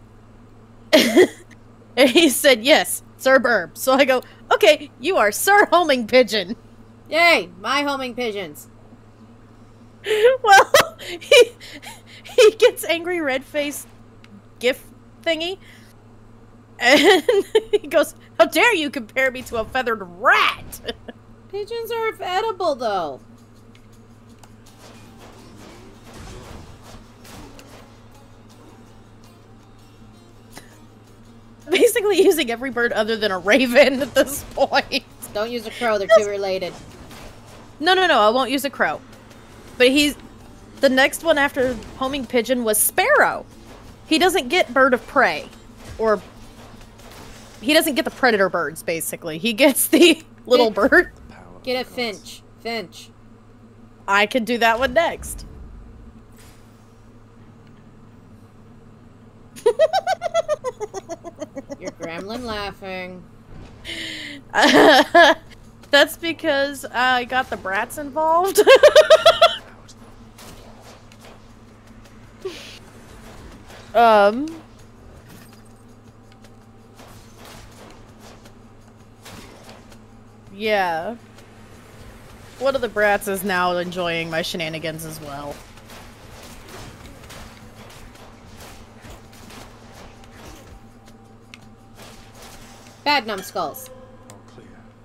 And he said, yes, Sir Burb. So I go, okay, you are Sir Homing Pigeon. Yay, my homing pigeons. Well, he, he gets angry red-faced gif thingy. And he goes, how dare you compare me to a feathered rat? Pigeons are edible, though. Basically using every bird other than a raven at this point. Don't use a crow, they're too related. No, no, no, I won't use a crow. But he's... The next one after homing pigeon was sparrow. He doesn't get bird of prey. Or... He doesn't get the predator birds, basically. He gets the little Get- bird. Get a finch. Finch. I can do that one next. You're gremlin laughing. Uh, that's because I got the brats involved. um. Yeah. One of the brats is now enjoying my shenanigans as well. Bad numbskulls. All clear.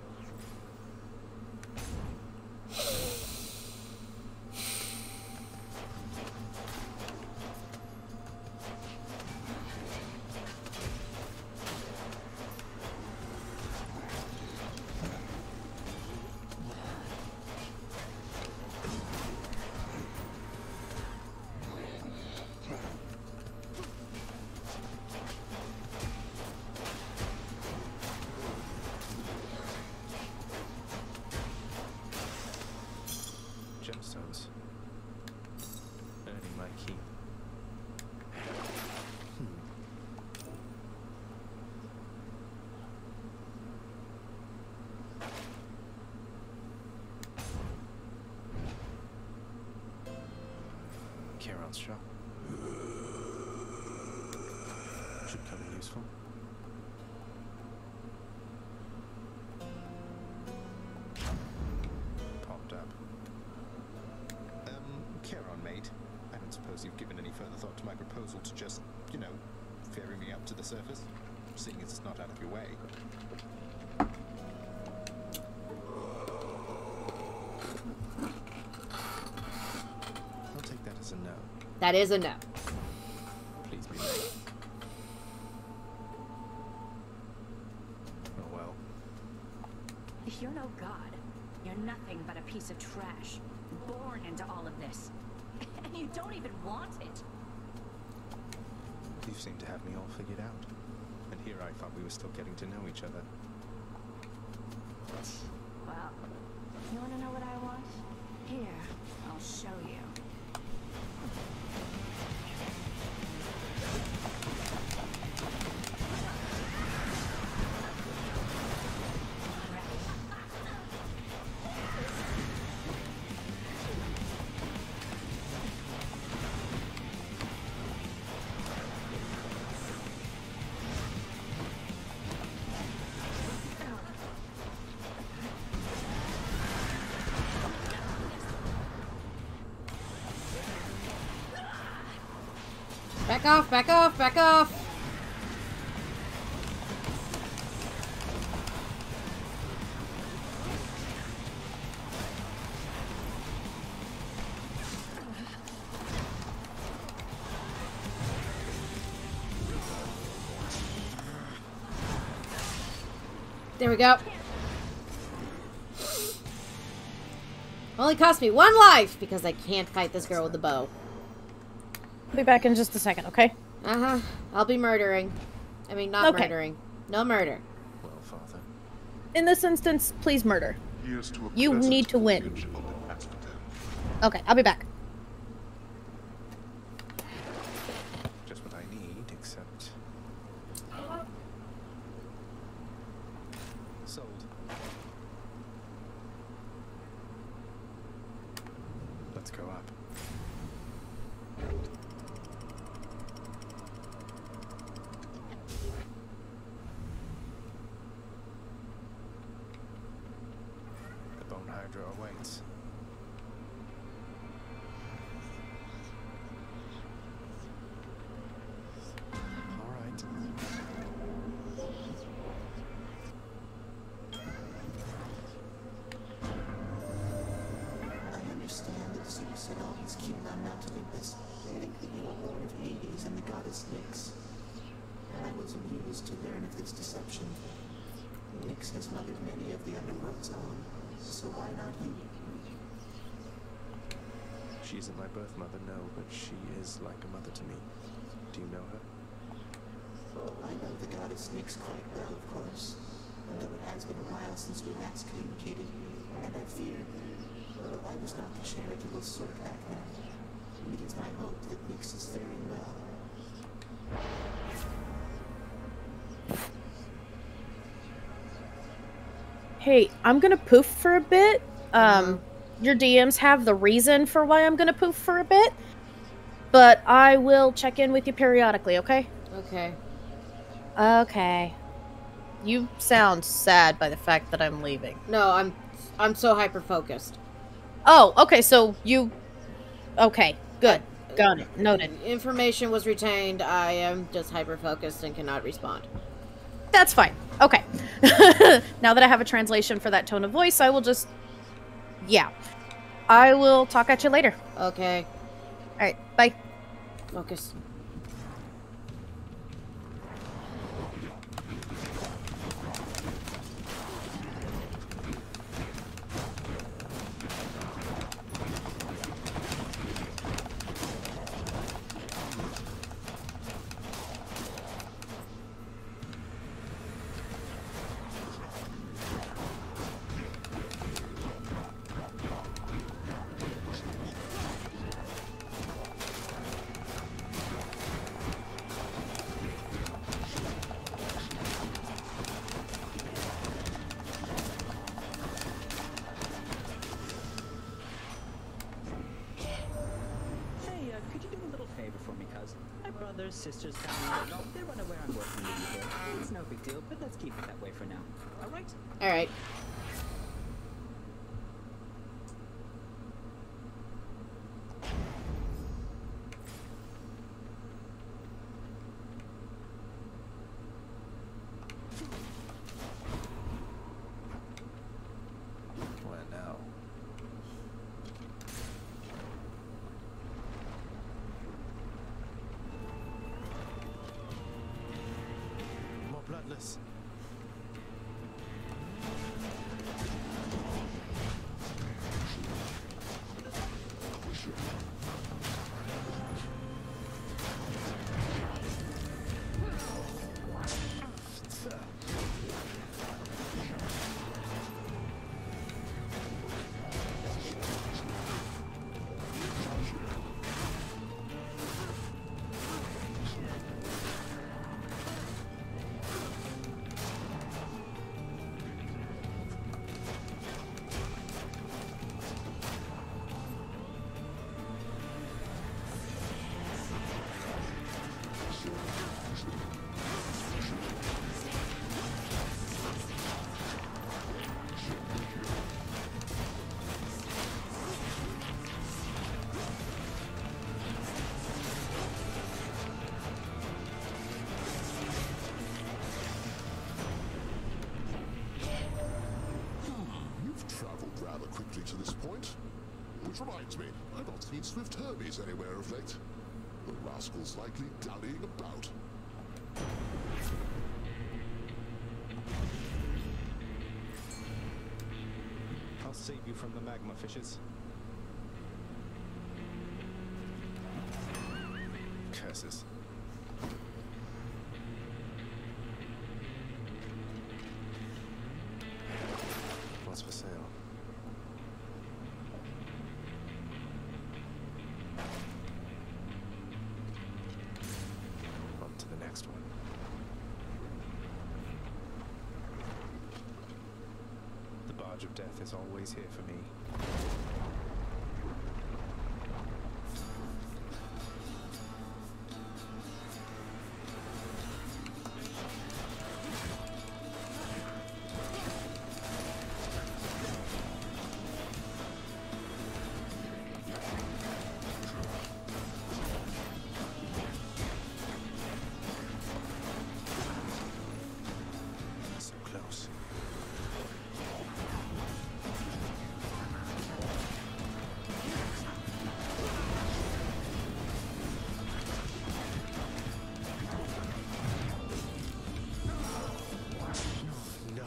Gemstones. Earning my keep. Charon's shop. Should come in useful. Popped up. Um, Charon, mate. I don't suppose you've given any further thought to my proposal to just, you know, ferry me up to the surface? Seeing as it's not out of your way. I'll take that as a no. That is a no. Please be right. Oh well. If you're no god, you're nothing but a piece of trash, born into all of this. And you don't even want it. You seem to have me all figured out. And here I thought we were still getting to know each other. Well, you want to know what I want? Here, I'll show you. Back off, back off, back off! There we go. Only cost me one life because I can't fight this girl with the bow. I'll be back in just a second, okay? Uh-huh. I'll be murdering. I mean, not Okay. murdering. No murder. Well, Father. In this instance, please murder. Here's to a You pleasant need to win. voyage of advancement. Okay, I'll be back. Just what I need, except... Sold. Let's go up. The Bone Hydra awaits. All right. I understand that Zeus and all his kin on Mount Olympus think that you are born of Hades and the goddess Nyx. And I was amused to learn of this deception. Nyx has mothered many of the underworld's own, so why not you? She isn't my birth mother, no, but she is like a mother to me. Do you know her? Oh, I know the goddess Nyx quite well, of course. Though it has been a while since we last communicated, and I fear, well, I was not the charitable sort back then. It is my hope that Nyx is faring well. Hey, I'm gonna poof for a bit. Um, your D Ms have the reason for why I'm gonna poof for a bit. But I will check in with you periodically, okay? Okay. Okay. You sound sad by the fact that I'm leaving. No, I'm I'm so hyper focused. Oh, okay, so you... Okay, good. Got it. Noted. Information was retained. I am just hyper focused and cannot respond. That's fine. Okay. Now that I have a translation for that tone of voice, I will just... Yeah. I will talk at you later. Okay. Alright, bye. Focus. Hey, uh, could you do a little favor for me, cuz? My brothers, sisters, family, no, they're unaware I'm working with you here. It's no big deal, but let's keep it that way for now. Alright? Alright. Where now? More bloodless. quickly to this point. Which reminds me, I've not seen Swift Hermes anywhere of late. The rascal's likely dallying about. I'll save you from the magma fishes. Curses. What's for sale? On to the next one. The barge of death is always here for me. So close. No.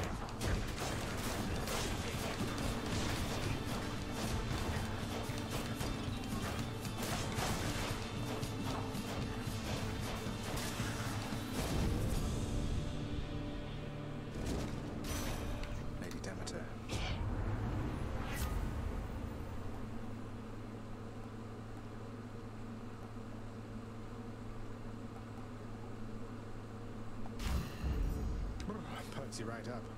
Lady Demeter. Perks you right up.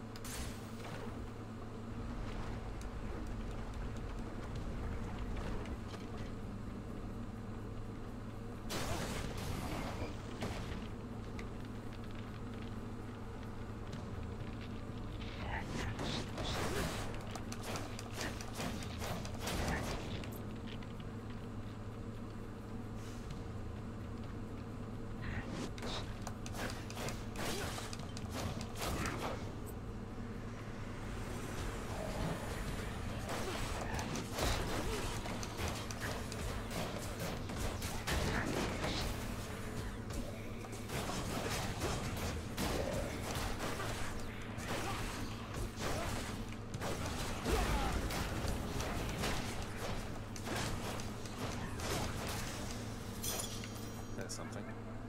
That's something.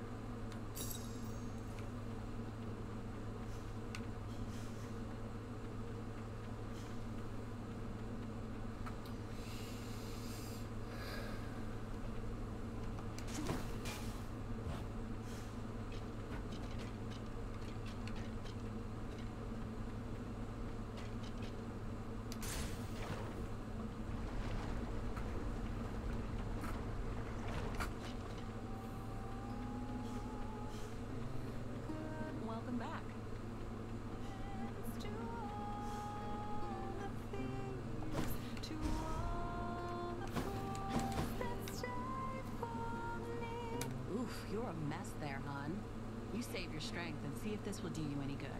Welcome back. Oof, you're a mess there, hon. You save your strength and see if this will do you any good.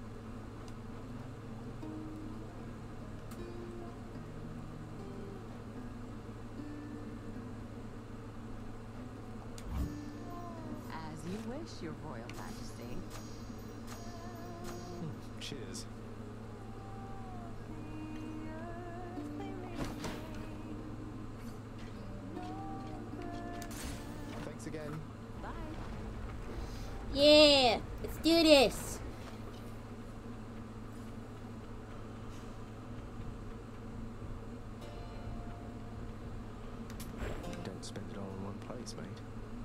As you wish, your royal majesty. Cheers. Thanks again. Bye. Yeah, let's do this. Don't spend it all in one place, mate.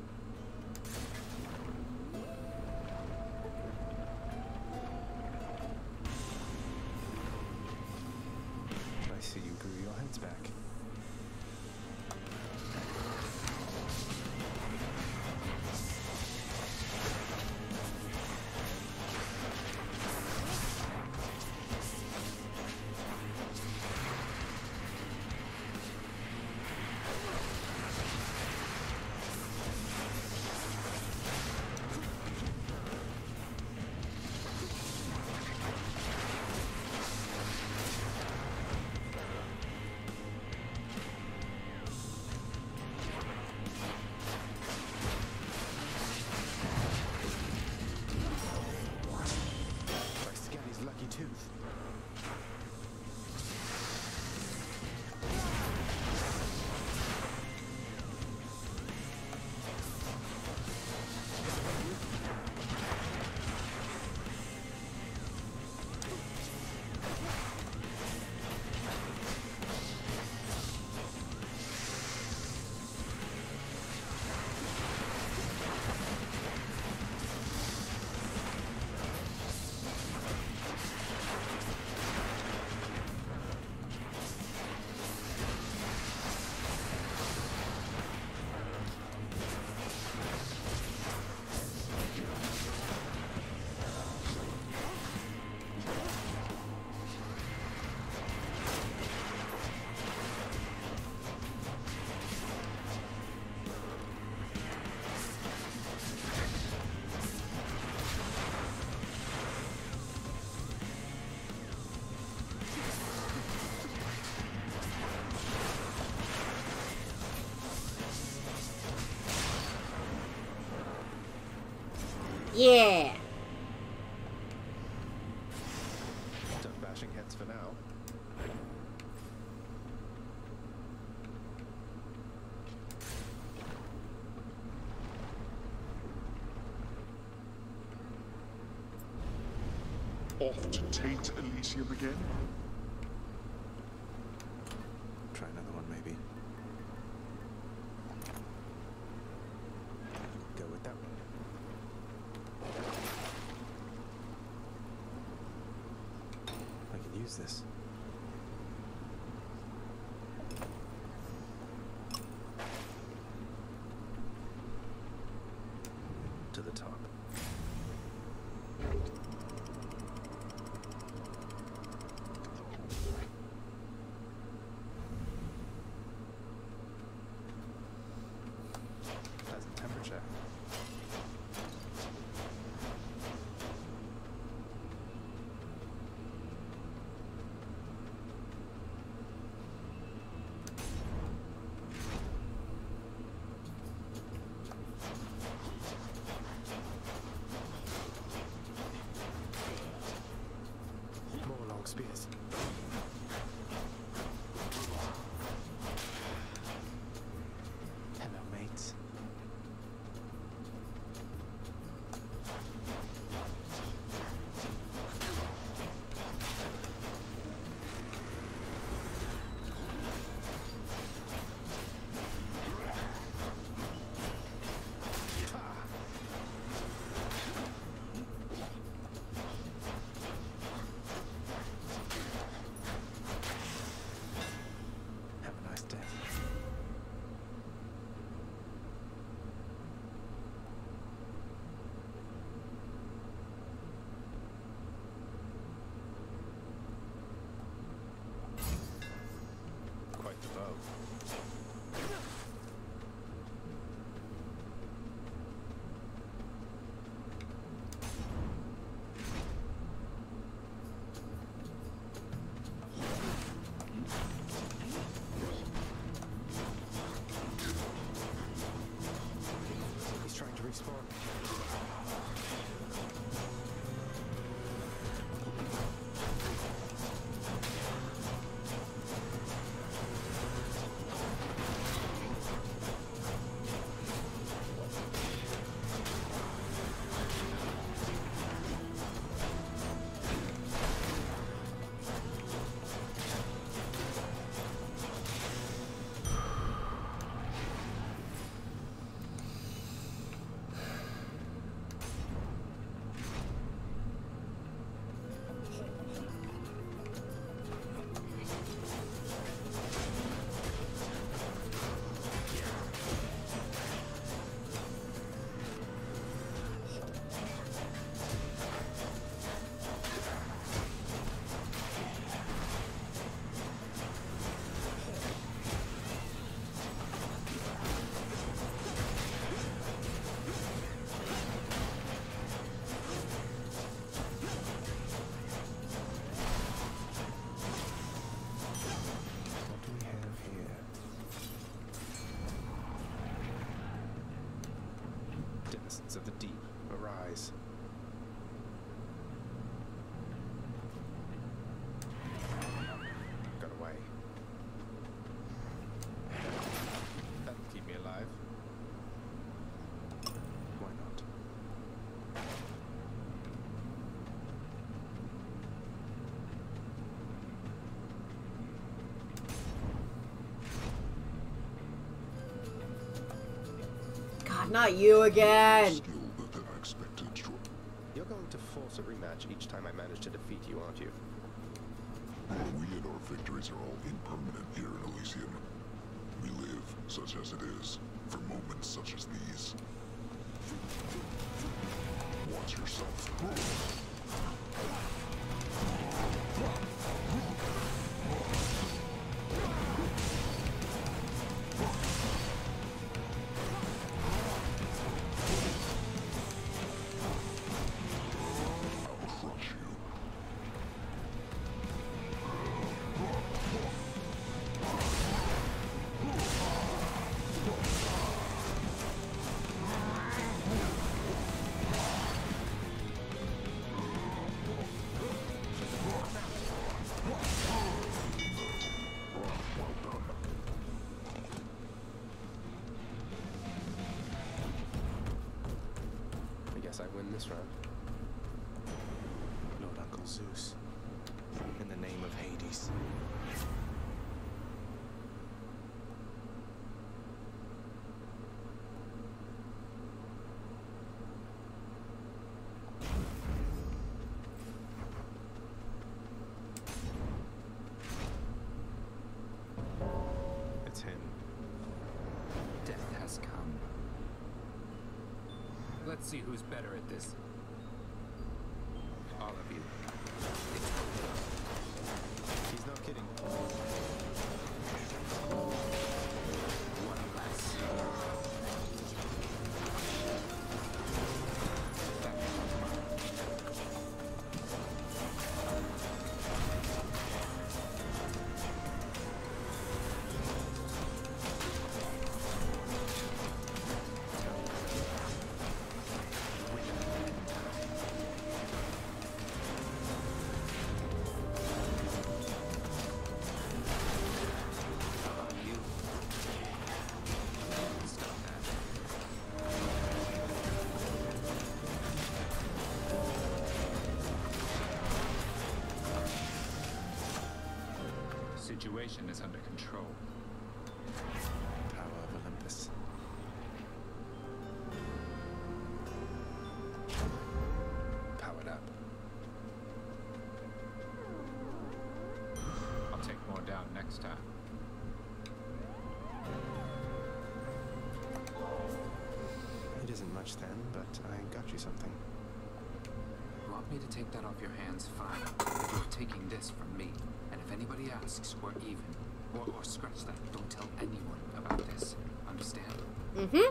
I see you grew your heads back. tooth. Yeah. Done bashing heads for now. Off to Tate Elysium again? Try another one, maybe. Go with that one. I could use this. To the top. Pleasant temperature. More long spears. Hello, mates. Have a nice day. Quite the bow. He's trying to respawn. What do we have here? Denizens of the deep, arise. not you again. Skill that I expected to. You're going to force a rematch each time I manage to defeat you, aren't you? Well, we and our victories are all impermanent here in Elysium. We live, such as it is, for moments such as these. Watch yourself. I win this round. Lord Uncle Zeus, in the name of Hades. It's him. Death has come. Let's see who's better at this. All of you. He's not kidding. One less. Situation is under control. Power of Olympus. Powered up. I'll take more down next time. It isn't much then, but I got you something. Want me to take that off your hands? Fine. But you're taking this from me. And if anybody asks, we're even. Or, or scratch that. Don't tell anyone about this. Understand? Mm-hmm.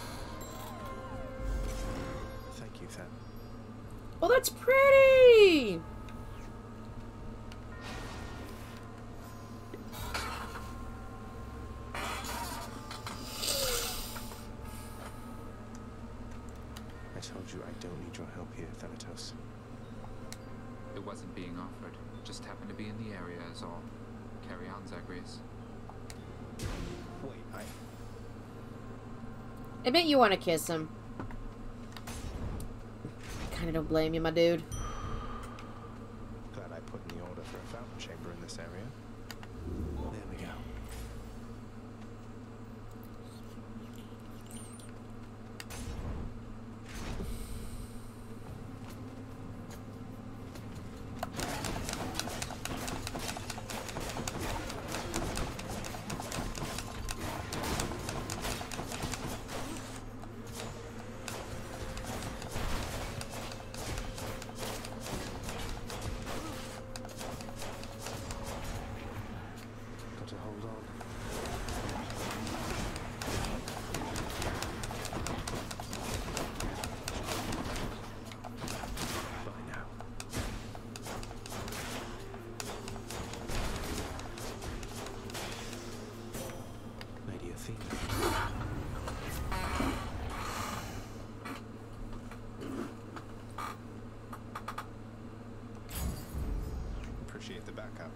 Thank you, Thad. Oh, that's pretty! I told you I don't need your help here, Thanatos. It wasn't being offered. Just happened to be in the area is all. Carry on, Zagreus. Wait, I... Admit you want to kiss him. Kinda don't blame you, my dude. Glad I put in the order for a fountain chamber in this area. There we go. Appreciate the backup.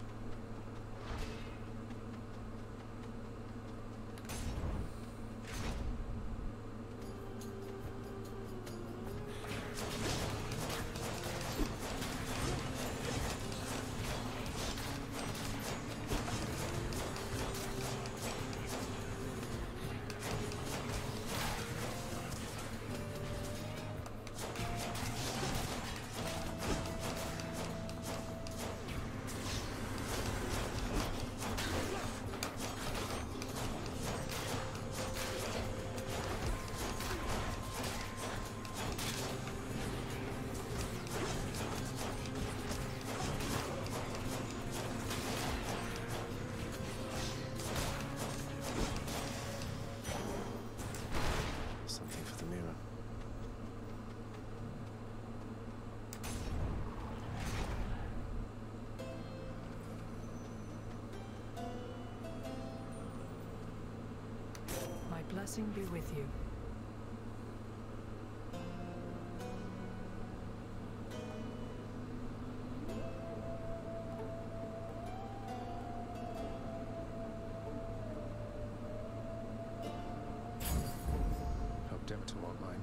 blessing be with you. Hope Demeter won't mind.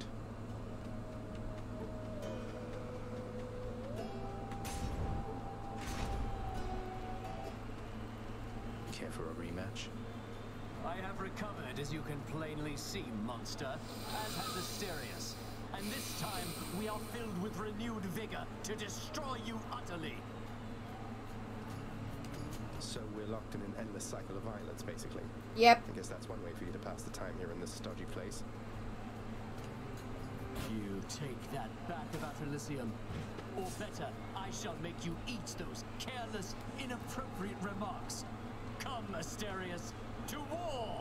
Care for a rematch? I have recovered, as you can plainly see, monster, as has Asterius. And this time, we are filled with renewed vigor to destroy you utterly. So we're locked in an endless cycle of violence, basically. Yep. I guess that's one way for you to pass the time here in this stodgy place. You take that back about Elysium. Or better, I shall make you eat those careless, inappropriate remarks. Come, Asterius, to war!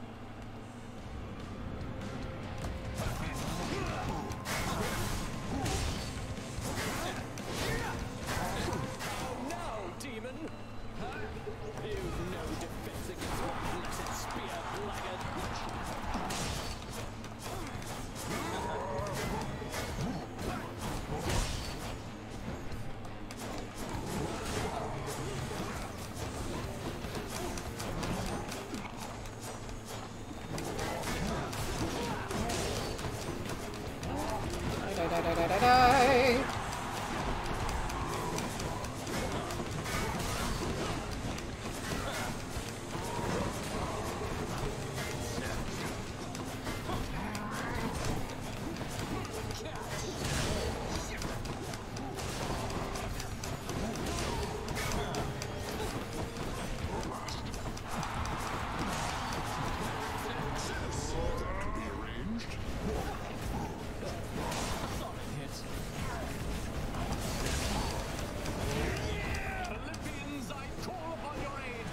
Oh no, demon! Huh? You've no defense against my blessed spear, blackguard! Die, die, die, die, die, die. Olympians, I call upon your aid!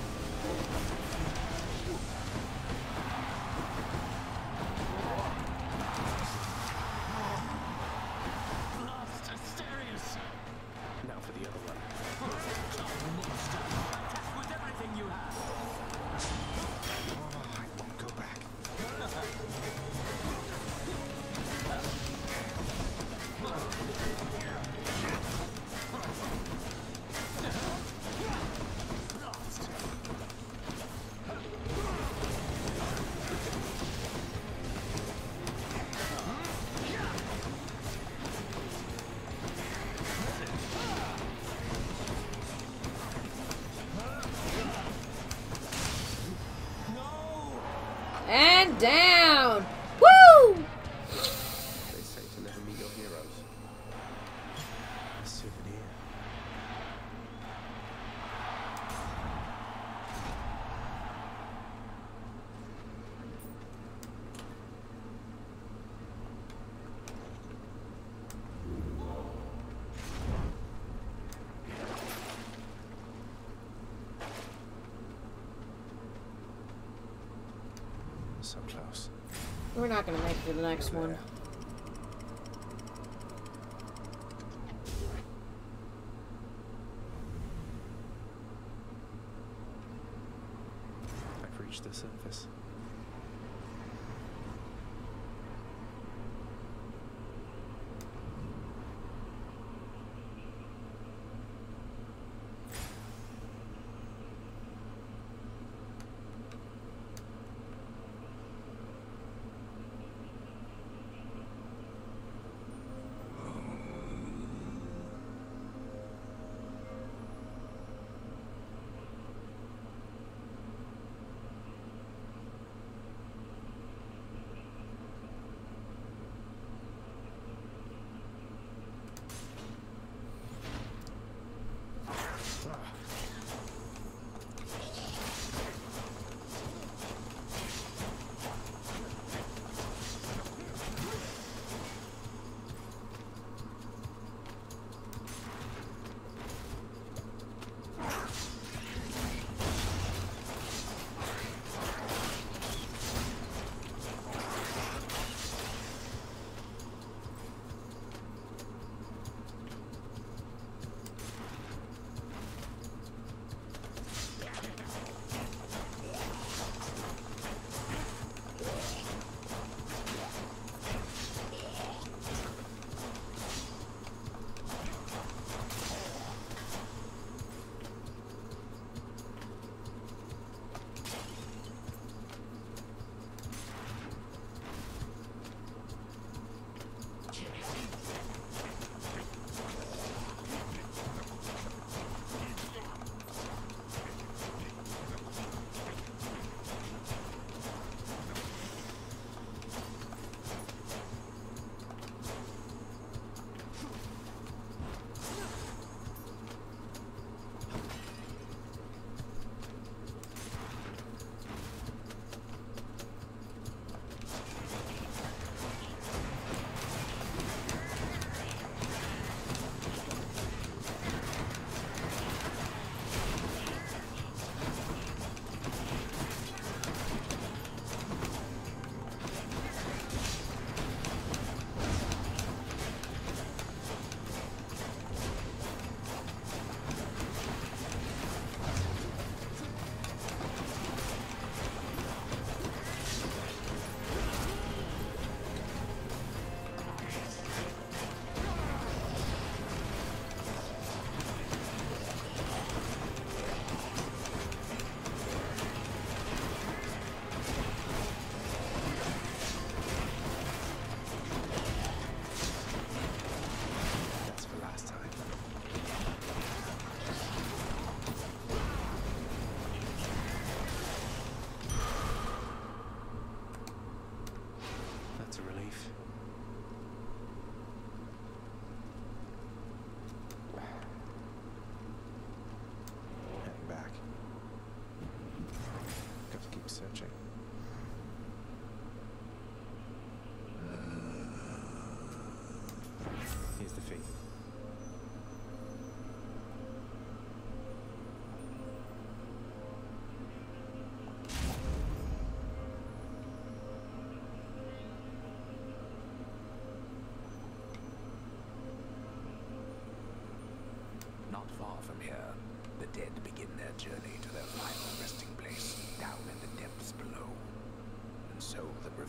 Blast Asterius! Now for the other one. Come, monster! Attack with everything you have! Oh, I won't go back. And down! Woo! They say to never meet your heroes. A souvenir. So close. We're not gonna make it to the next one. I've reached the surface.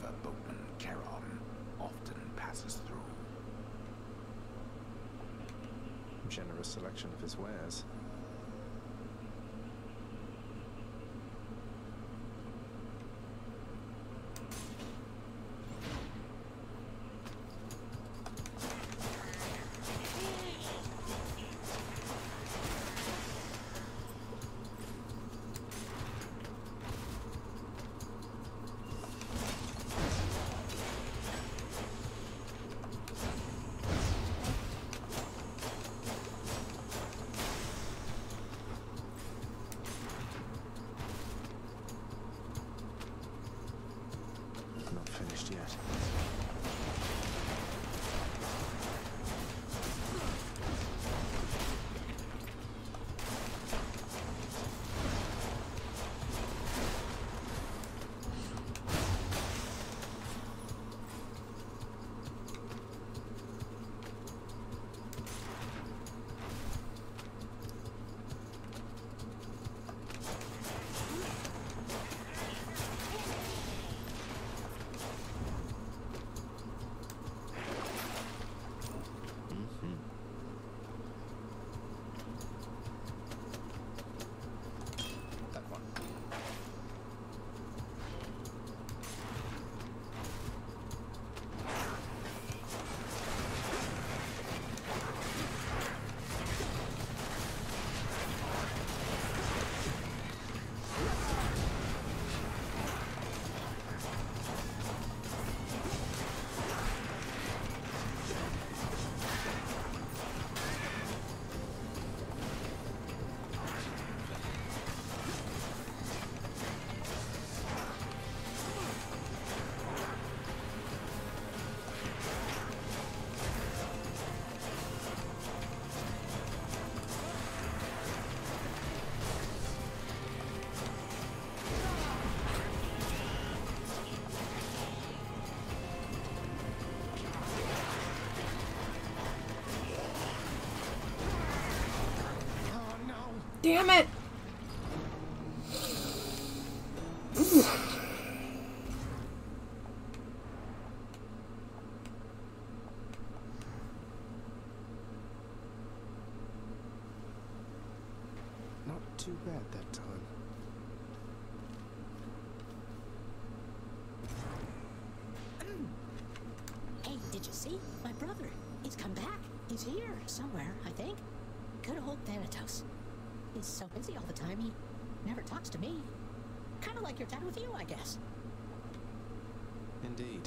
river boatman Charon often passes through. Generous selection of his wares. Not finished yet. Damn it! Not too bad that time. Hey, did you see? My brother. He's come back. He's here somewhere, I think. Good old Thanatos. He's so busy all the time, he never talks to me. Kind of like your dad with you, I guess. Indeed.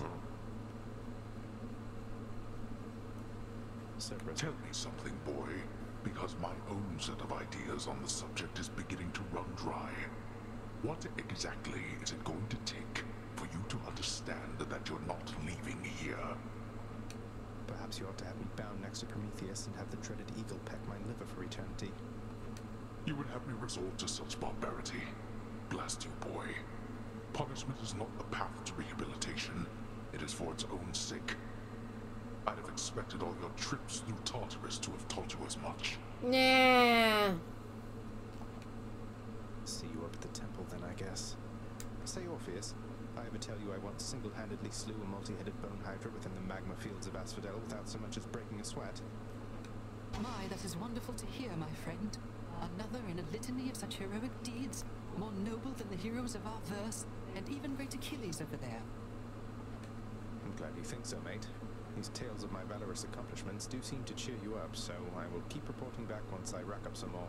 Cerberus. Tell me something, boy, because my own set of ideas on the subject is beginning to run dry. What exactly is it going to take for you to understand that you're not leaving here? Perhaps you ought to have me bound next to Prometheus and have the dreaded eagle peck my liver for eternity. You would have me resort to such barbarity. Blast you, boy. Punishment is not the path to rehabilitation. It is for its own sake. I'd have expected all your trips through Tartarus to have taught you as much. Nah. See you up at the temple then, I guess. Say, Orpheus, I ever tell you I once single-handedly slew a multi-headed bone hydra within the magma fields of Asphodel without so much as breaking a sweat? My, that is wonderful to hear, my friend. Another in a litany of such heroic deeds, more noble than the heroes of our verse, and even great Achilles over there. I'm glad you think so, mate. These tales of my valorous accomplishments do seem to cheer you up, so I will keep reporting back once I rack up some more.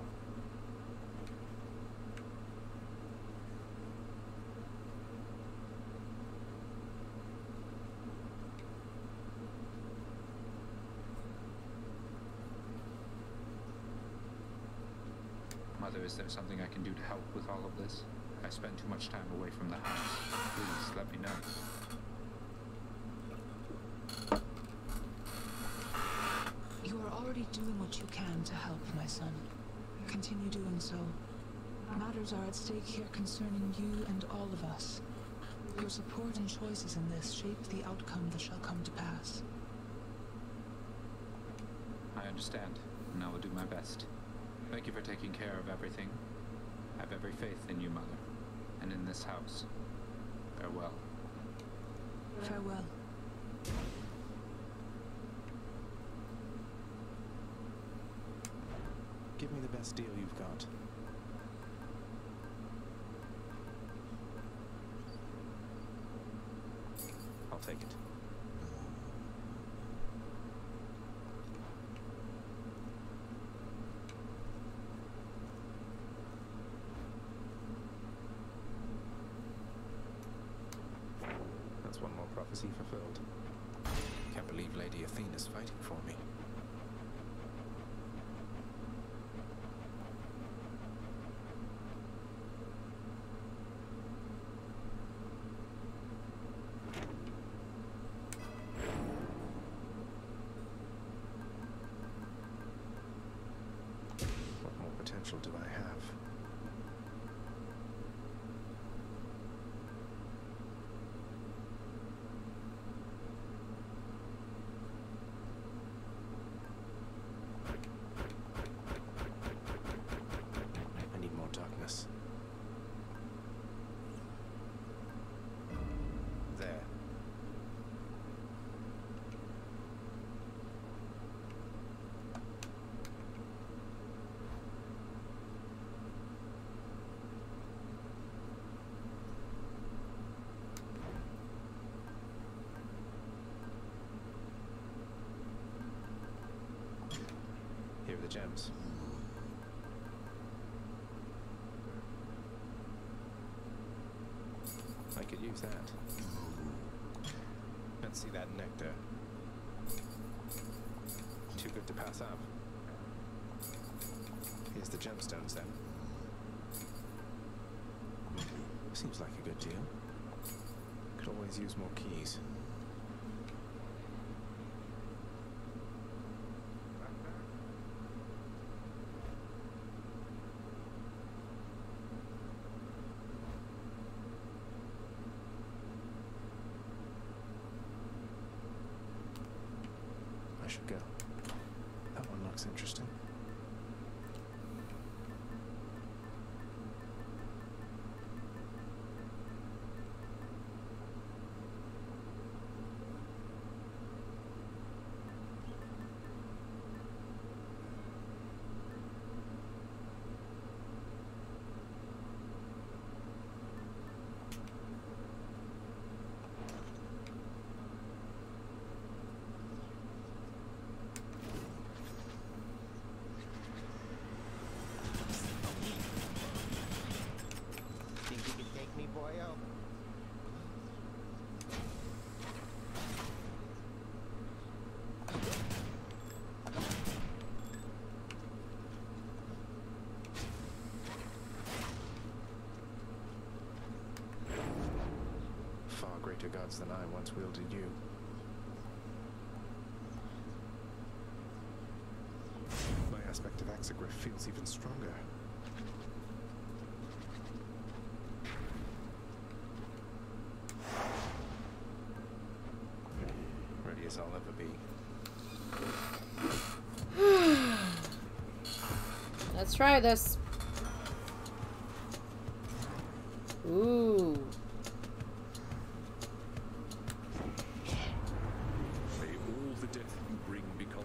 Mother, is there something I can do to help with all of this? I spend too much time away from the house. Please, let me know. You are already doing what you can to help, my son. Continue doing so. Matters are at stake here concerning you and all of us. Your support and choices in this shape the outcome that shall come to pass. I understand, and I will do my best. Thank you for taking care of everything. I have every faith in you, Mother, and in this house. Farewell. Farewell. Give me the best deal you've got. I'll take it. That's one more prophecy fulfilled. Can't believe Lady Athena's fighting for me. What more potential do I have? I need more darkness. There. Here are the gems. I could use that. Let's see that nectar. Too good to pass up. Here's the gemstones then. Seems like a good deal. Could always use more keys. I should go. That one looks interesting. Think you can take me, boyo? Far greater gods than I once wielded you. My aspect of Exegriff feels even stronger. Ready as I'll ever be. Let's try this. Ooh. May all the death you bring become.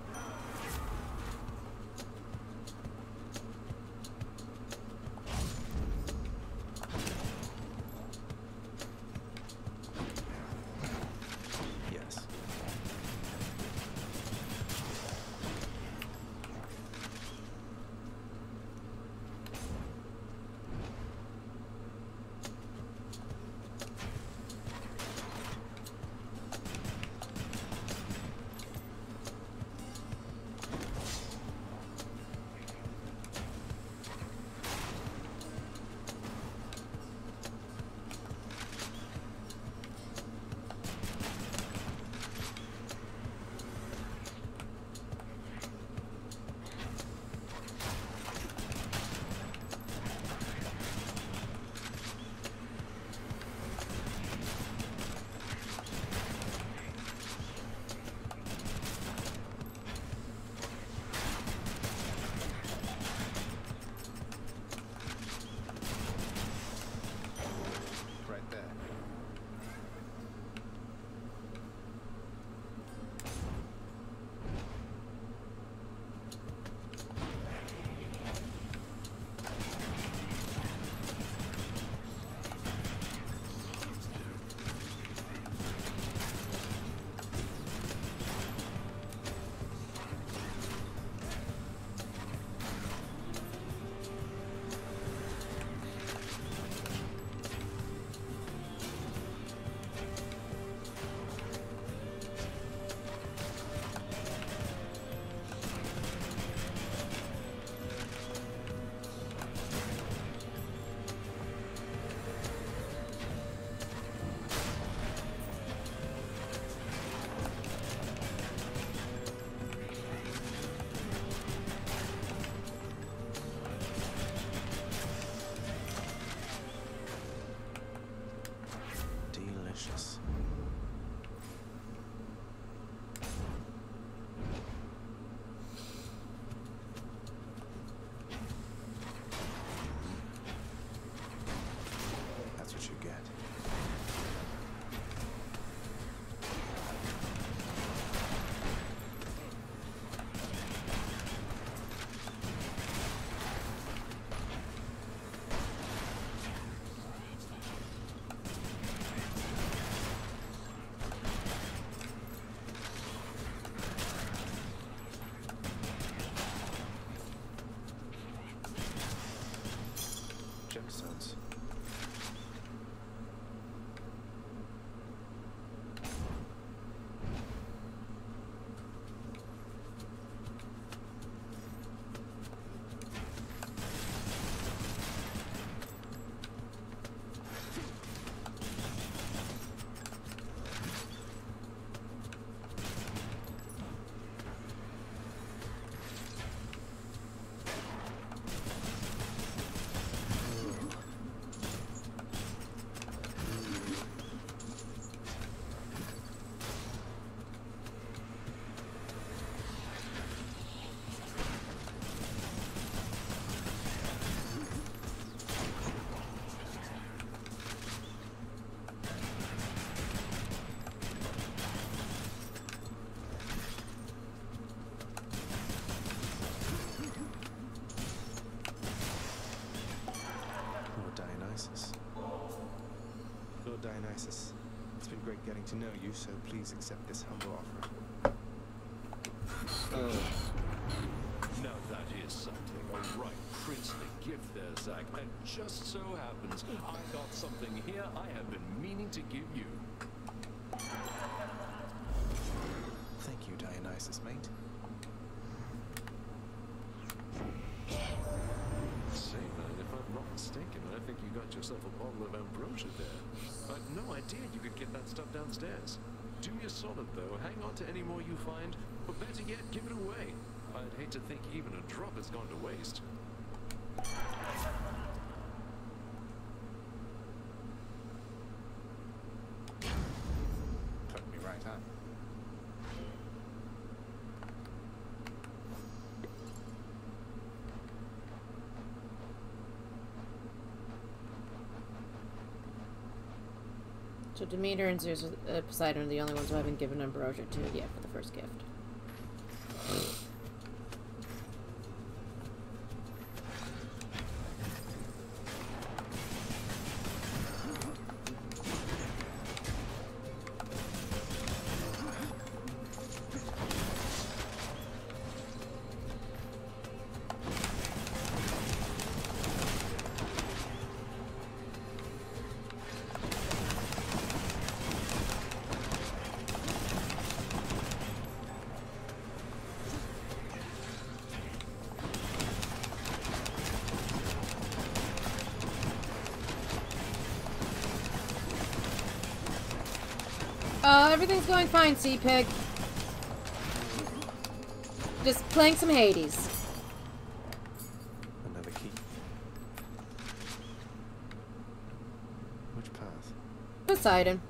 Yes. gemstones. Lord Dionysus, it's been great getting to know you, so please accept this humble offering. Uh, now that is something, a right princely gift there, Zach. And just so happens, I got something here I have been meaning to give you. Thank you, Dionysus, mate. Say, man, if I'm not mistaken, I think you got yourself a bottle of ambrosia there. I had no idea you could get that stuff downstairs. Do me a solid, though. Hang on to any more you find, or better yet, give it away. I'd hate to think even a drop has gone to waste. Put me right on. So Demeter and Zeus, uh, Poseidon are the only ones who haven't given ambrosia to yet for the first gift. Uh, everything's going fine, Sea Pig. Just playing some Hades. Another key. Which path? Poseidon.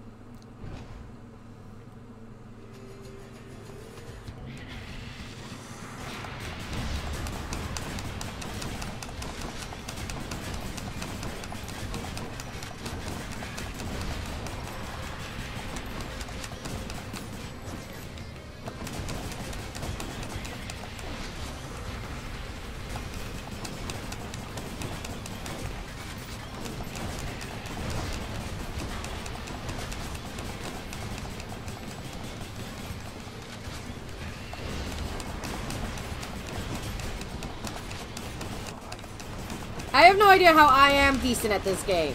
I have no idea how I am decent at this game.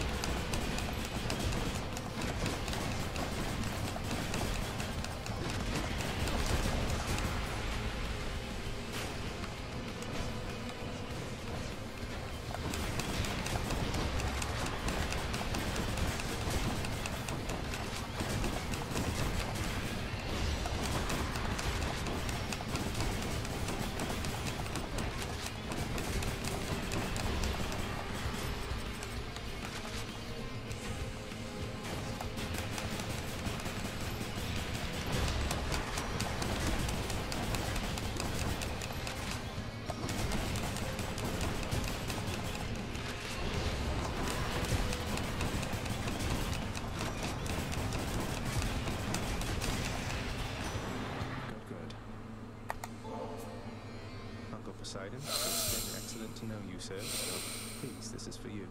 Poseidon, it's been excellent to know you, sir. So, please, this is for you.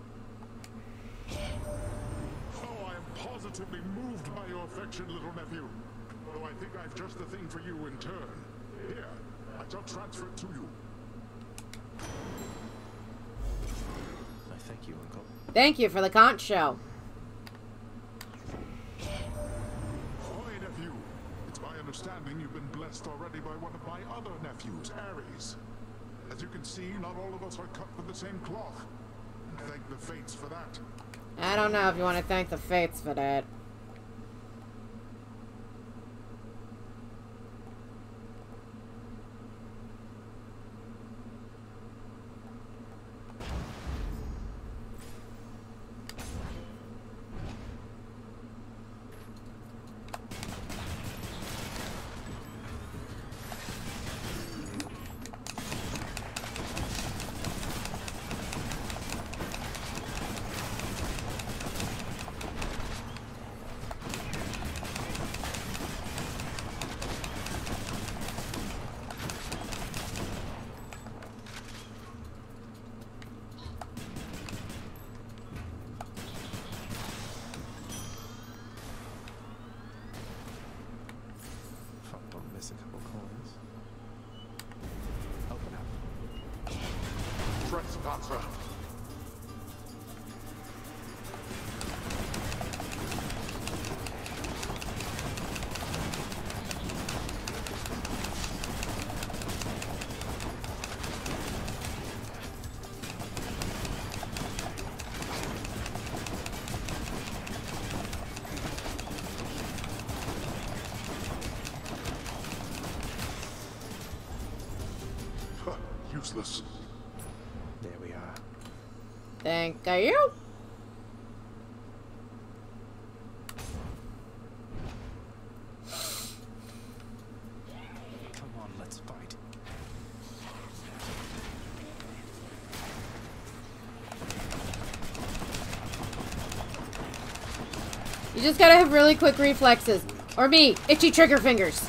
Oh, I am positively moved by your affection, little nephew. Though I think I've just the thing for you in turn. Here, I shall transfer it to you. I thank you, Uncle. Thank you for the conch shell. Ahoy, nephew. It's my understanding you've been blessed already by one of my other nephews, Ares. As you can see, not all of us are cut from the same cloth. And thank the fates for that. I don't know if you want to thank the fates for that. A couple coins. Open up. Trespasser. Useless. There we are. Thank you. Come on, let's fight. You just gotta have really quick reflexes. Or me, itchy trigger fingers.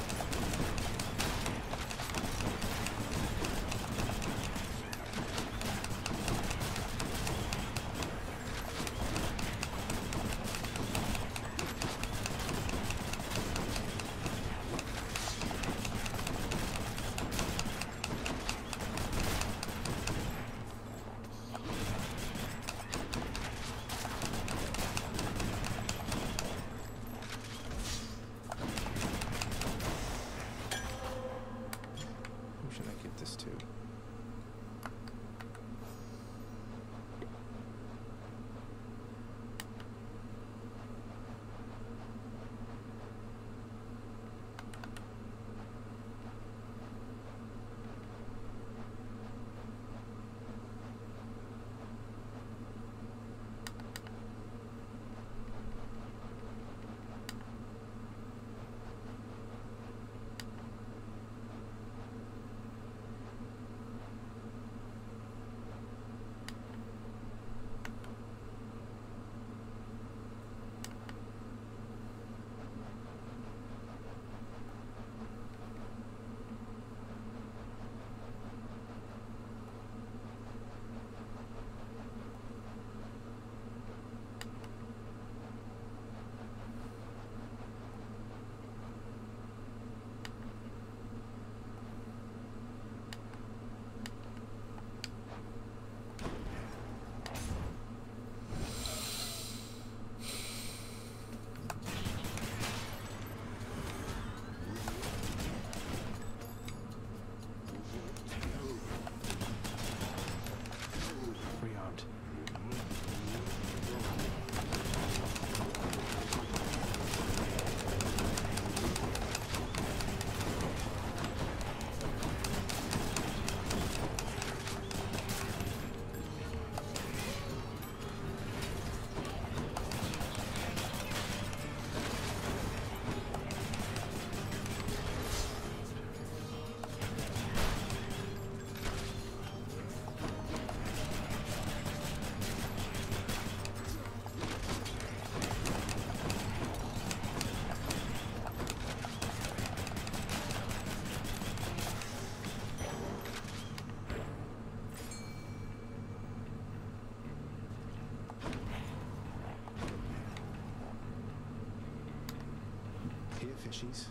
fishies.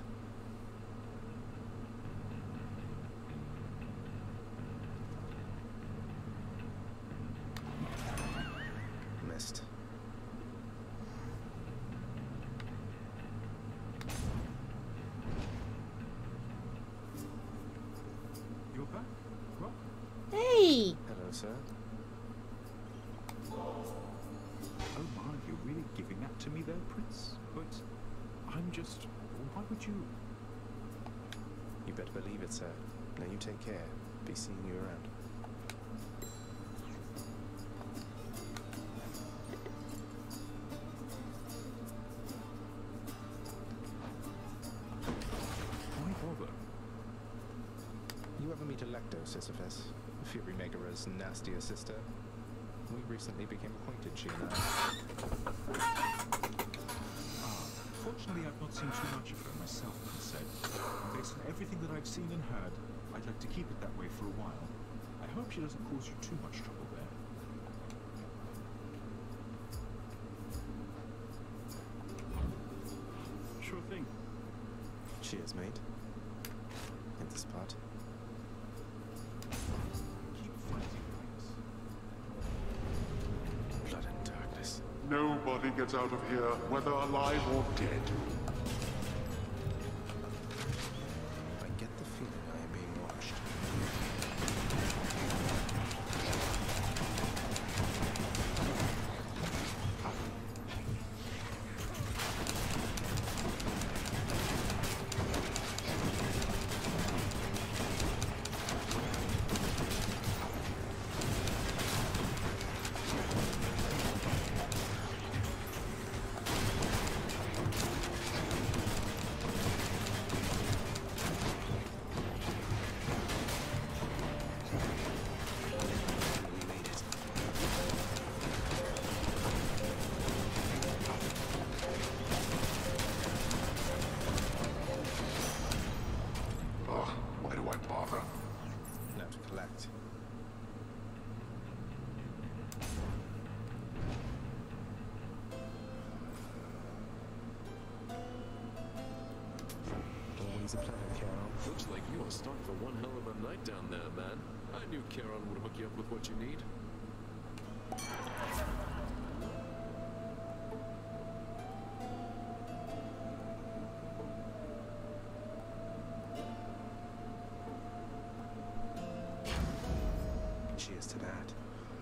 to me there, Prince, but I'm just... Why would you... You better believe it, sir. Now you take care. Be seeing you around. Why bother? You ever meet Electo, Sisyphus? Fury Megara's nastier sister? We recently became acquainted, she and I. Ah, fortunately I've not seen too much of her myself, he said. Based on everything that I've seen and heard, I'd like to keep it that way for a while. I hope she doesn't cause you too much trouble there. Sure thing. Cheers, mate. In the spot. Keep fighting, Prince. Blood and darkness. Nobody gets out of here, whether alive or dead. I get the feeling I am being watched. A plan, Charon. Looks like you are stocked for one hell of a night down there, man. I knew Charon would hook you up with what you need. Cheers to that.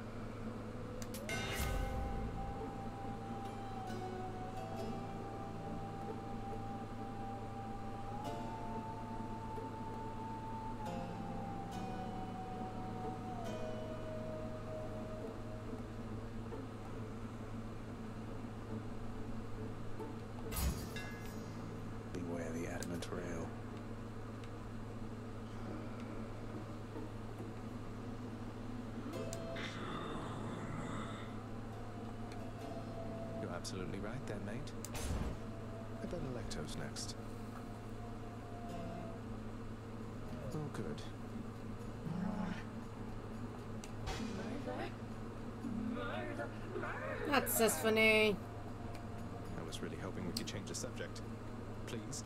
Beware the adamant rail. You're absolutely right there, mate. I bet Electo's next. Oh, good. That's just funny. I was really hoping we could change the subject. Please.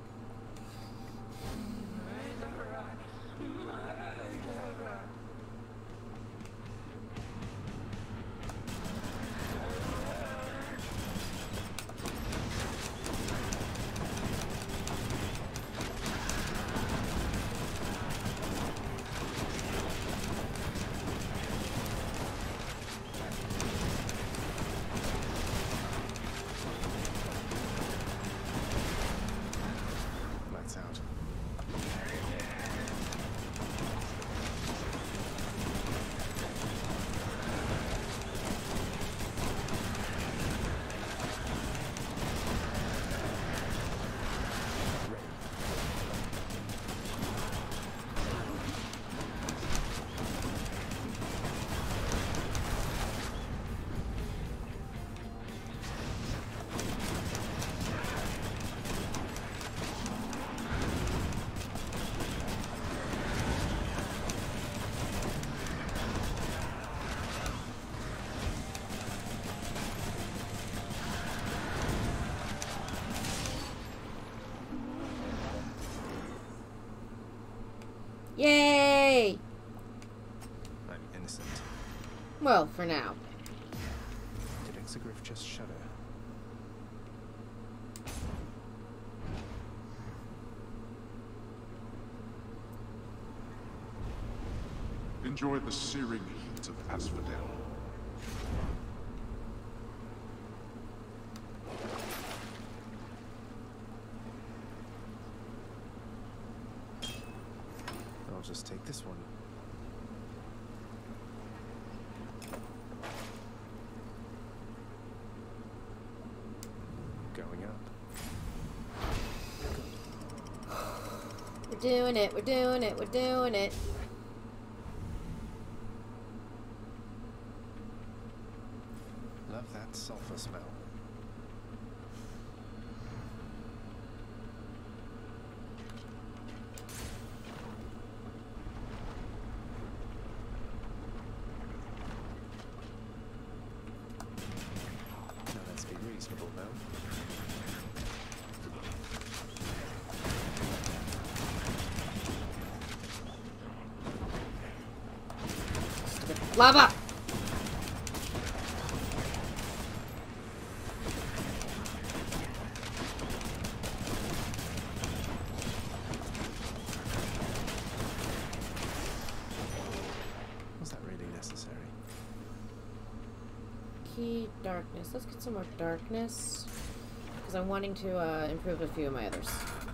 Lights out. Yay! I'm innocent. Well, for now. Did Exegriff just shudder? Enjoy the searing heat of Asphodel. just take this one. Going up. We're doing it, we're doing it, we're doing it. Love that sulfur smell. Now let's be reasonable now. Lava! Was that really necessary? Key darkness. Let's get some more darkness. Because I'm wanting to uh, improve a few of my others.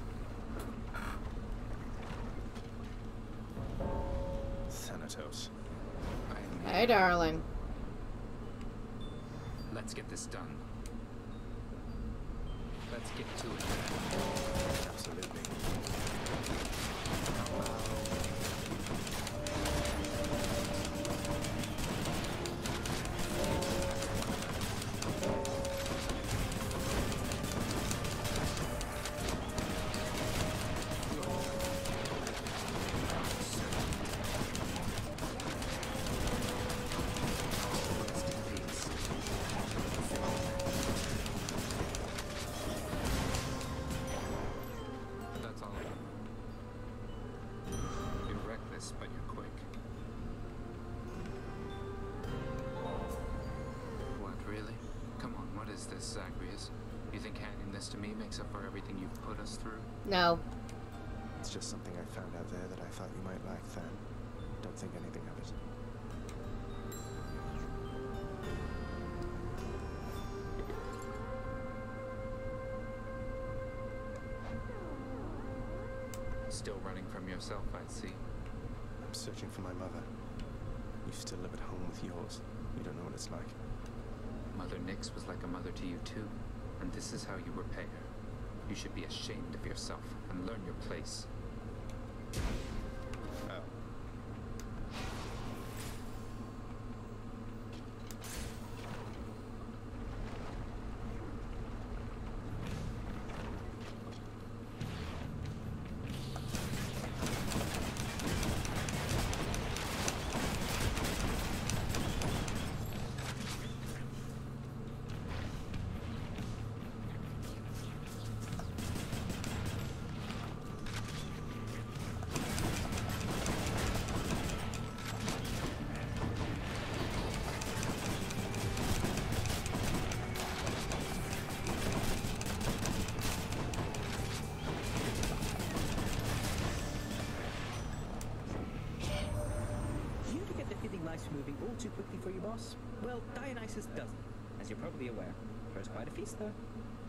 Thanatos. Hey, darling. Let's get this done. Let's get to it. Absolutely. That's all. You're reckless, but you're quick. What, really? Come on, what is this, Zagreus? You think handing this to me makes up for everything you've put us through? No. It's just something I found out there that I thought you might like, Than. Don't think anything of it. Still running from yourself, I see. I'm searching for my mother. You still live at home with yours. You don't know what it's like. Mother Nyx was like a mother to you too, and this is how you repay her. You should be ashamed of yourself and learn your place. Oh. You to get the feeling life's moving all too quickly for you, boss? Well, Dionysus doesn't, as you're probably aware. Throws quite a feast, though.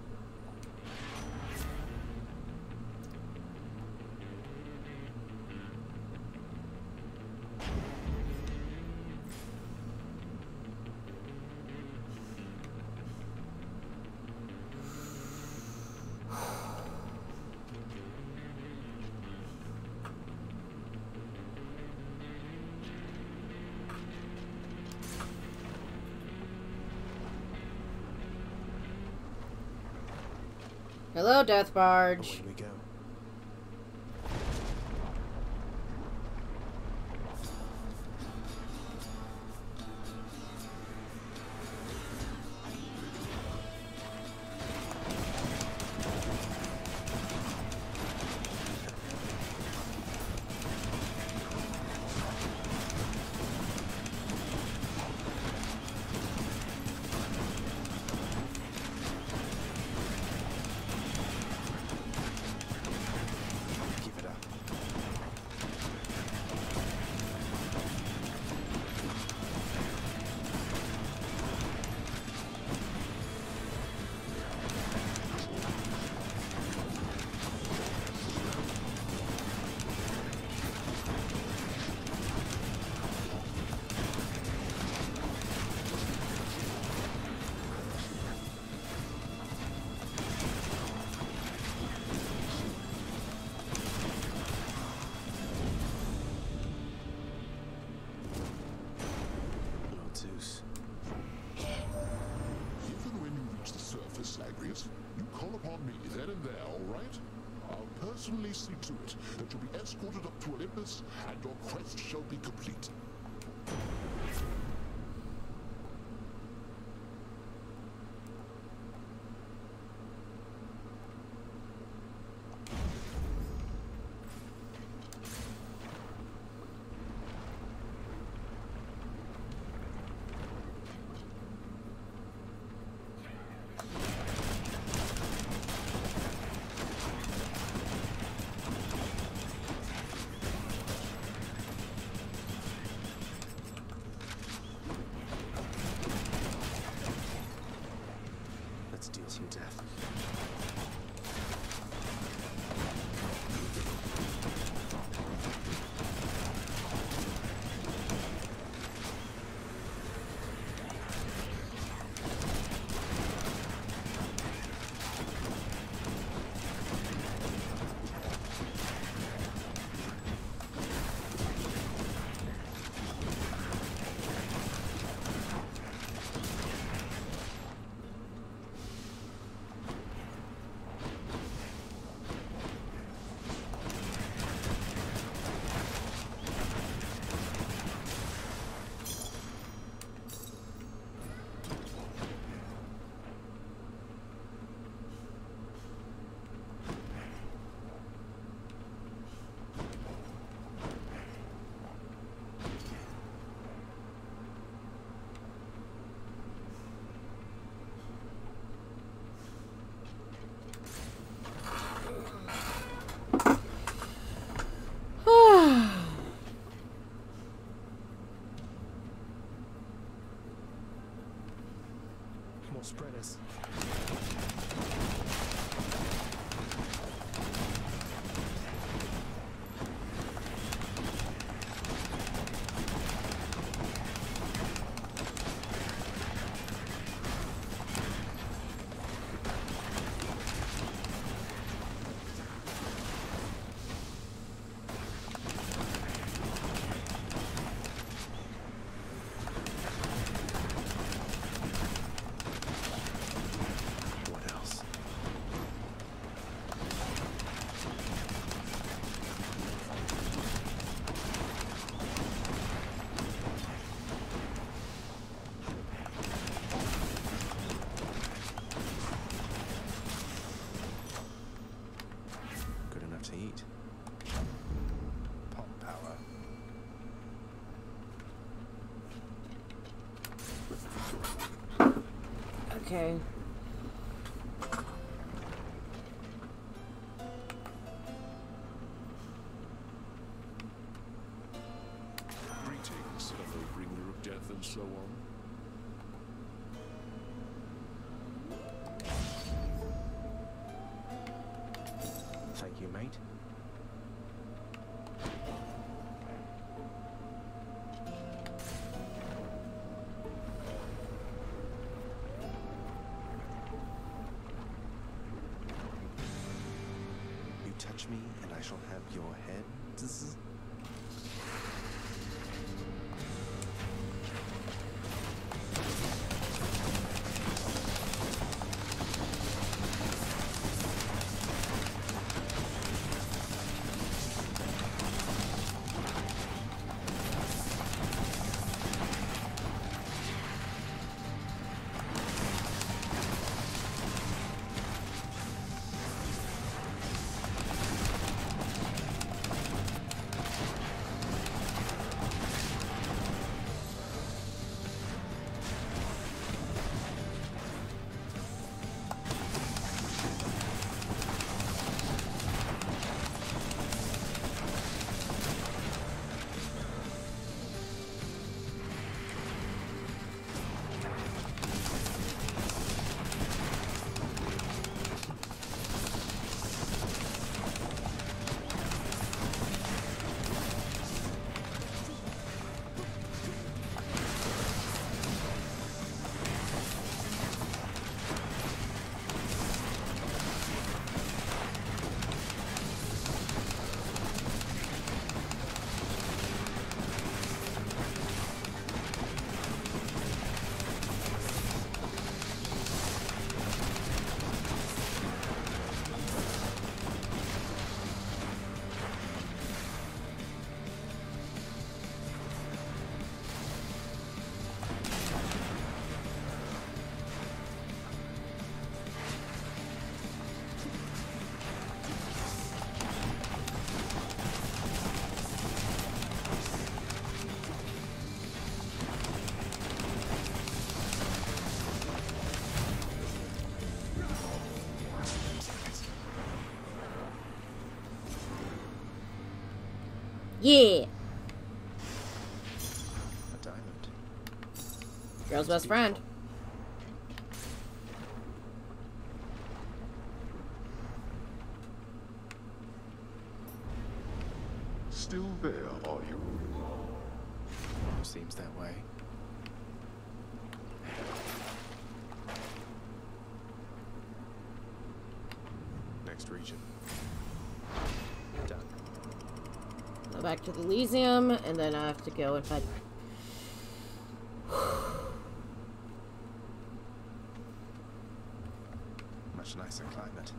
Hello, Death Barge. Away we go. Zagreus. You call upon me then and there, all right? I'll personally see to it that you'll be escorted up to Olympus, and your quest shall be complete. Let's deal some death. More spreaders. To eat. Pop power. Okay. Greetings, fellow bringer of death and so on. Thank you, mate. You touch me, and I shall have your head. Zzz. Yeah. A diamond. Girl's best friend. Still there, are you? Seems that way. Next region. Done. Go back to the Elysium, and then I have to go and find. Much nicer climate.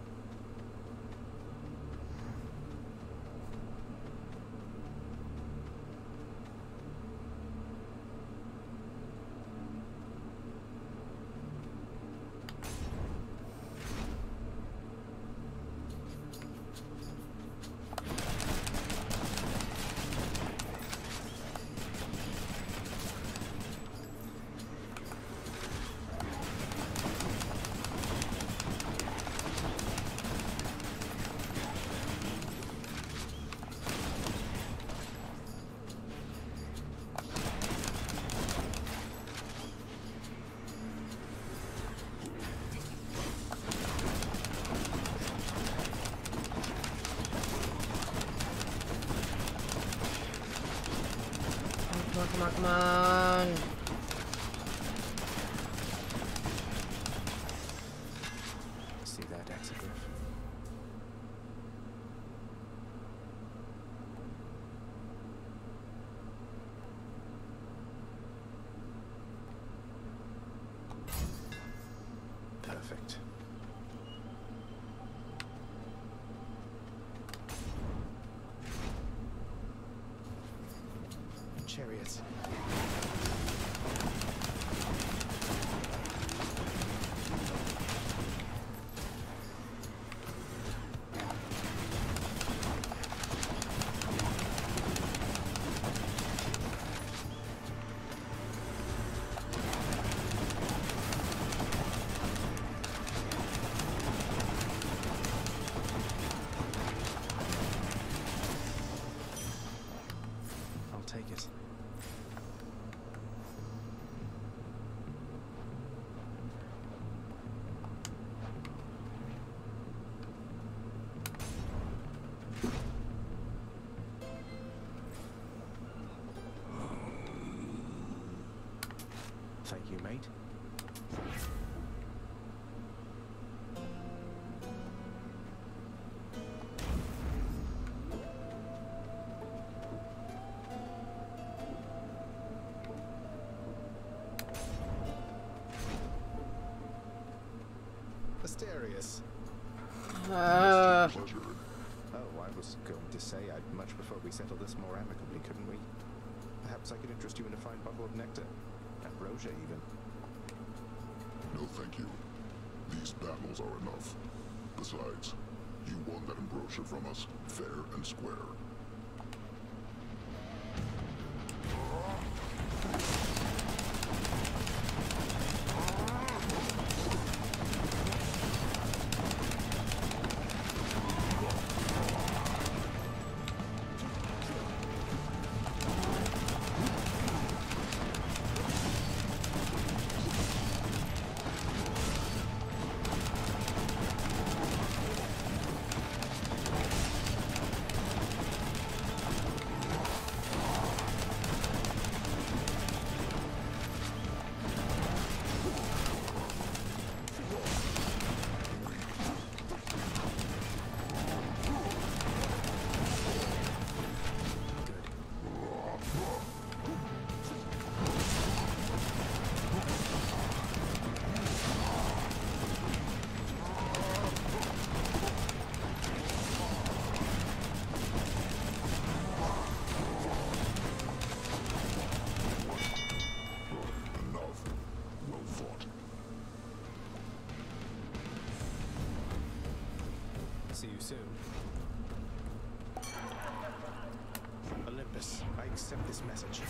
Come on, come on, come on. See that exoglyph? Perfect. Chariots. I'll take it. Thank you, mate. Asterius. Uh, Oh, I was going to say I'd much prefer we settle this more amicably, couldn't we? Perhaps I could interest you in a fine bottle of nectar. Ambrosia, even. No, thank you. These battles are enough. Besides, you won that ambrosia from us, fair and square. See you soon. Olympus, I accept this message.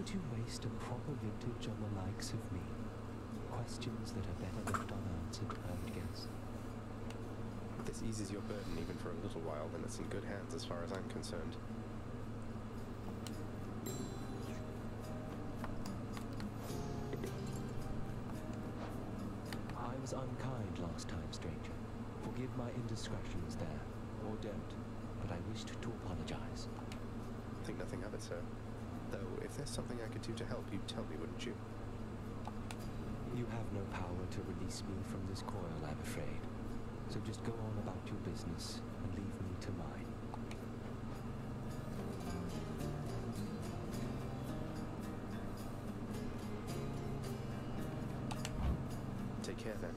would you waste a proper vintage on the likes of me? Questions that are better left unanswered, I would guess. If this eases your burden even for a little while, then it's in good hands as far as I'm concerned. I was unkind last time, stranger. Forgive my indiscretions there, or don't, but I wished to apologize. Think nothing of it, sir. Though, if there's something I could do to help, you'd tell me, wouldn't you? You have no power to release me from this coil, I'm afraid. So just go on about your business and leave me to mine. Take care then.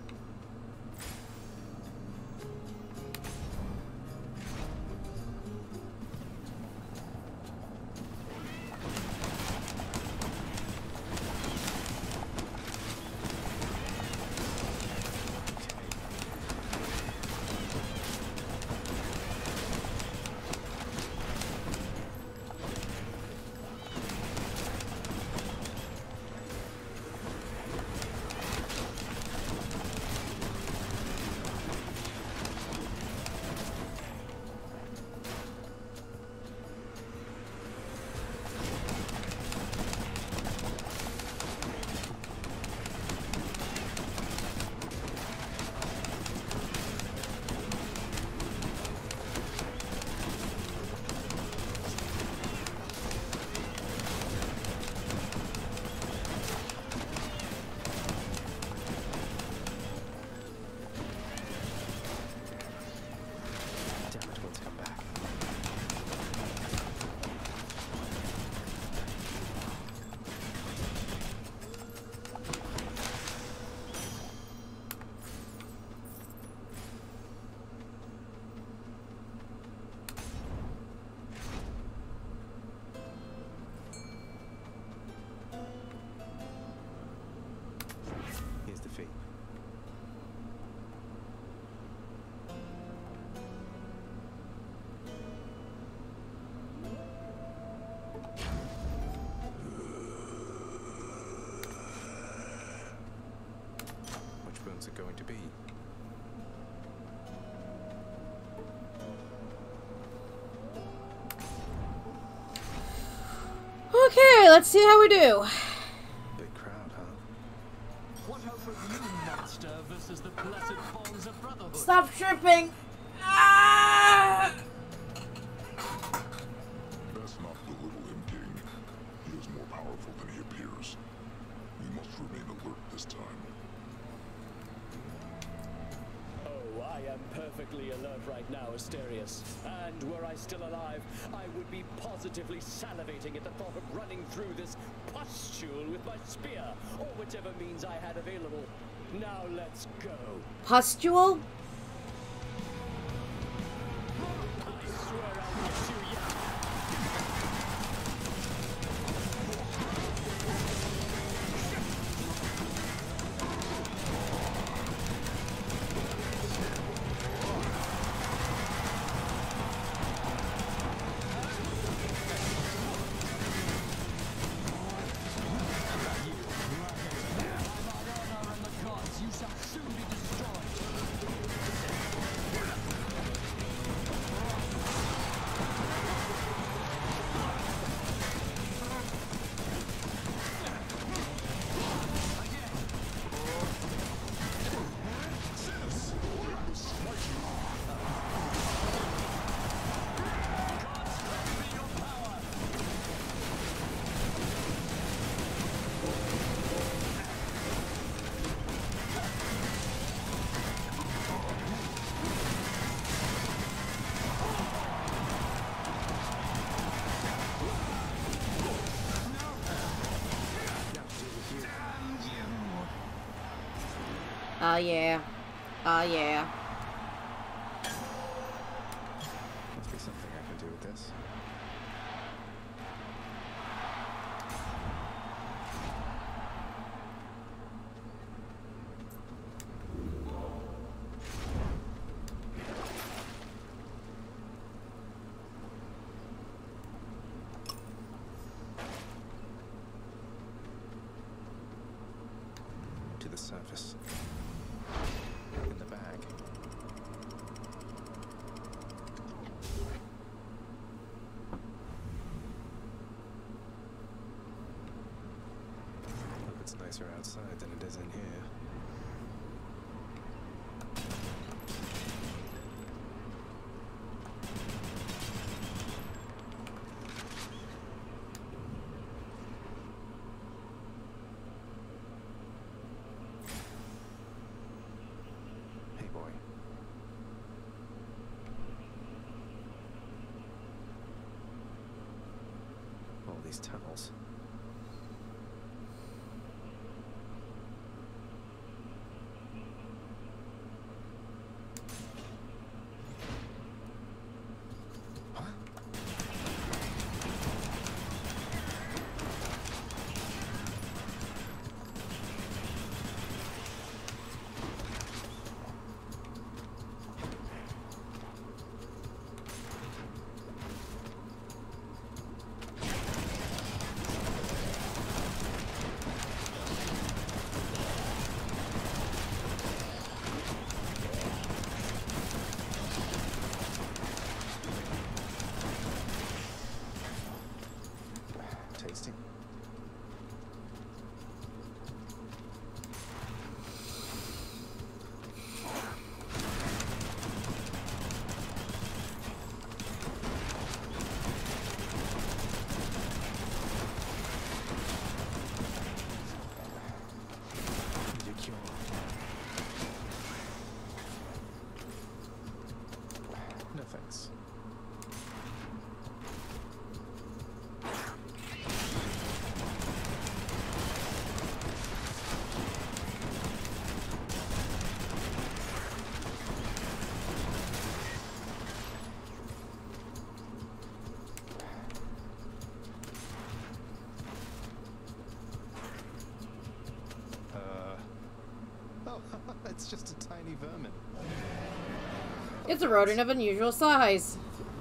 Here's the fee. Which boons are going to be? Okay, let's see how we do. Big crowd, huh? What hope of you, monster, versus the blessed bonds of brotherhood? Stop tripping! Ah! Best not belittle him, King. He is more powerful than he appears. We must remain alert this time. Oh, I am perfectly alert right now, Asterius. And were I still alive, I would be positively salivating at the thought of running through this pustule with my spear, or whichever means I had available. Now let's go. Pustule? I swear I'll get you yet. Oh yeah. Oh yeah. Must be something I can do with this. surface. In the bag. Hope it's nicer outside than it is in here. These tunnels. Tasty. Need a cure. No thanks. It's just a tiny vermin. It's a rodent of unusual size.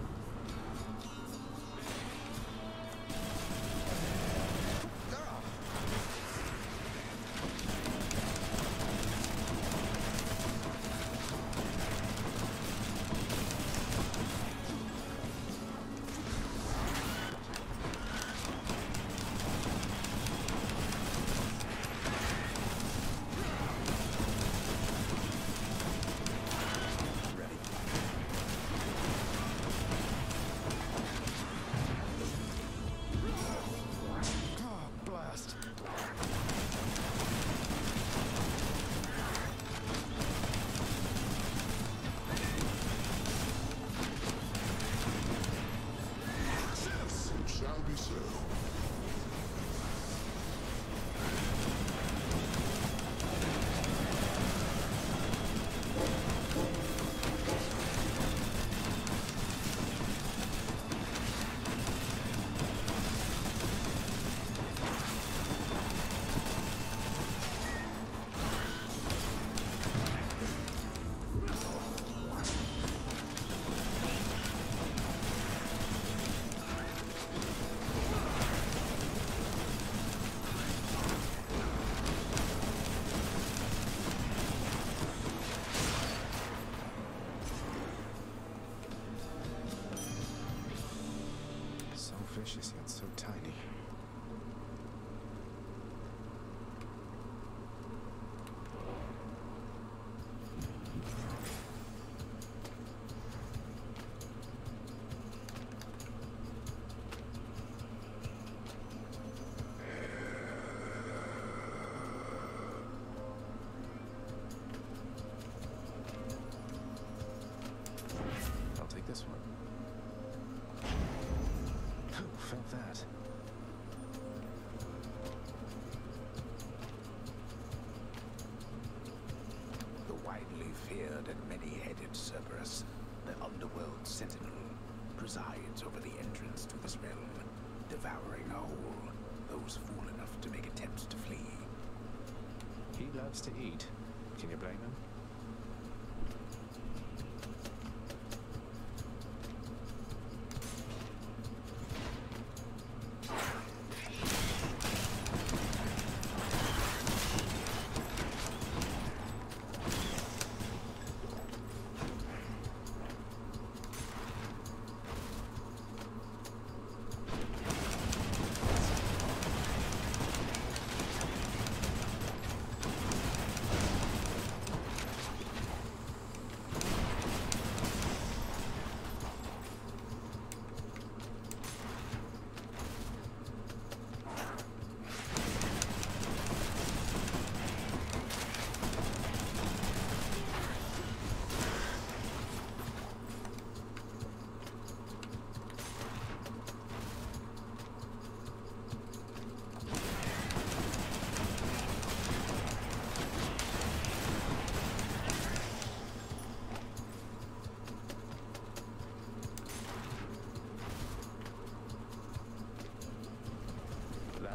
Vicious yet so tiny. I'll take this one. Felt that. The widely feared and many-headed Cerberus, the underworld sentinel, presides over the entrance to this realm, devouring whole those fool enough to make attempts to flee. He loves to eat. Can you blame him?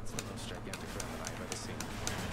That's the most gigantic rat that I've ever seen.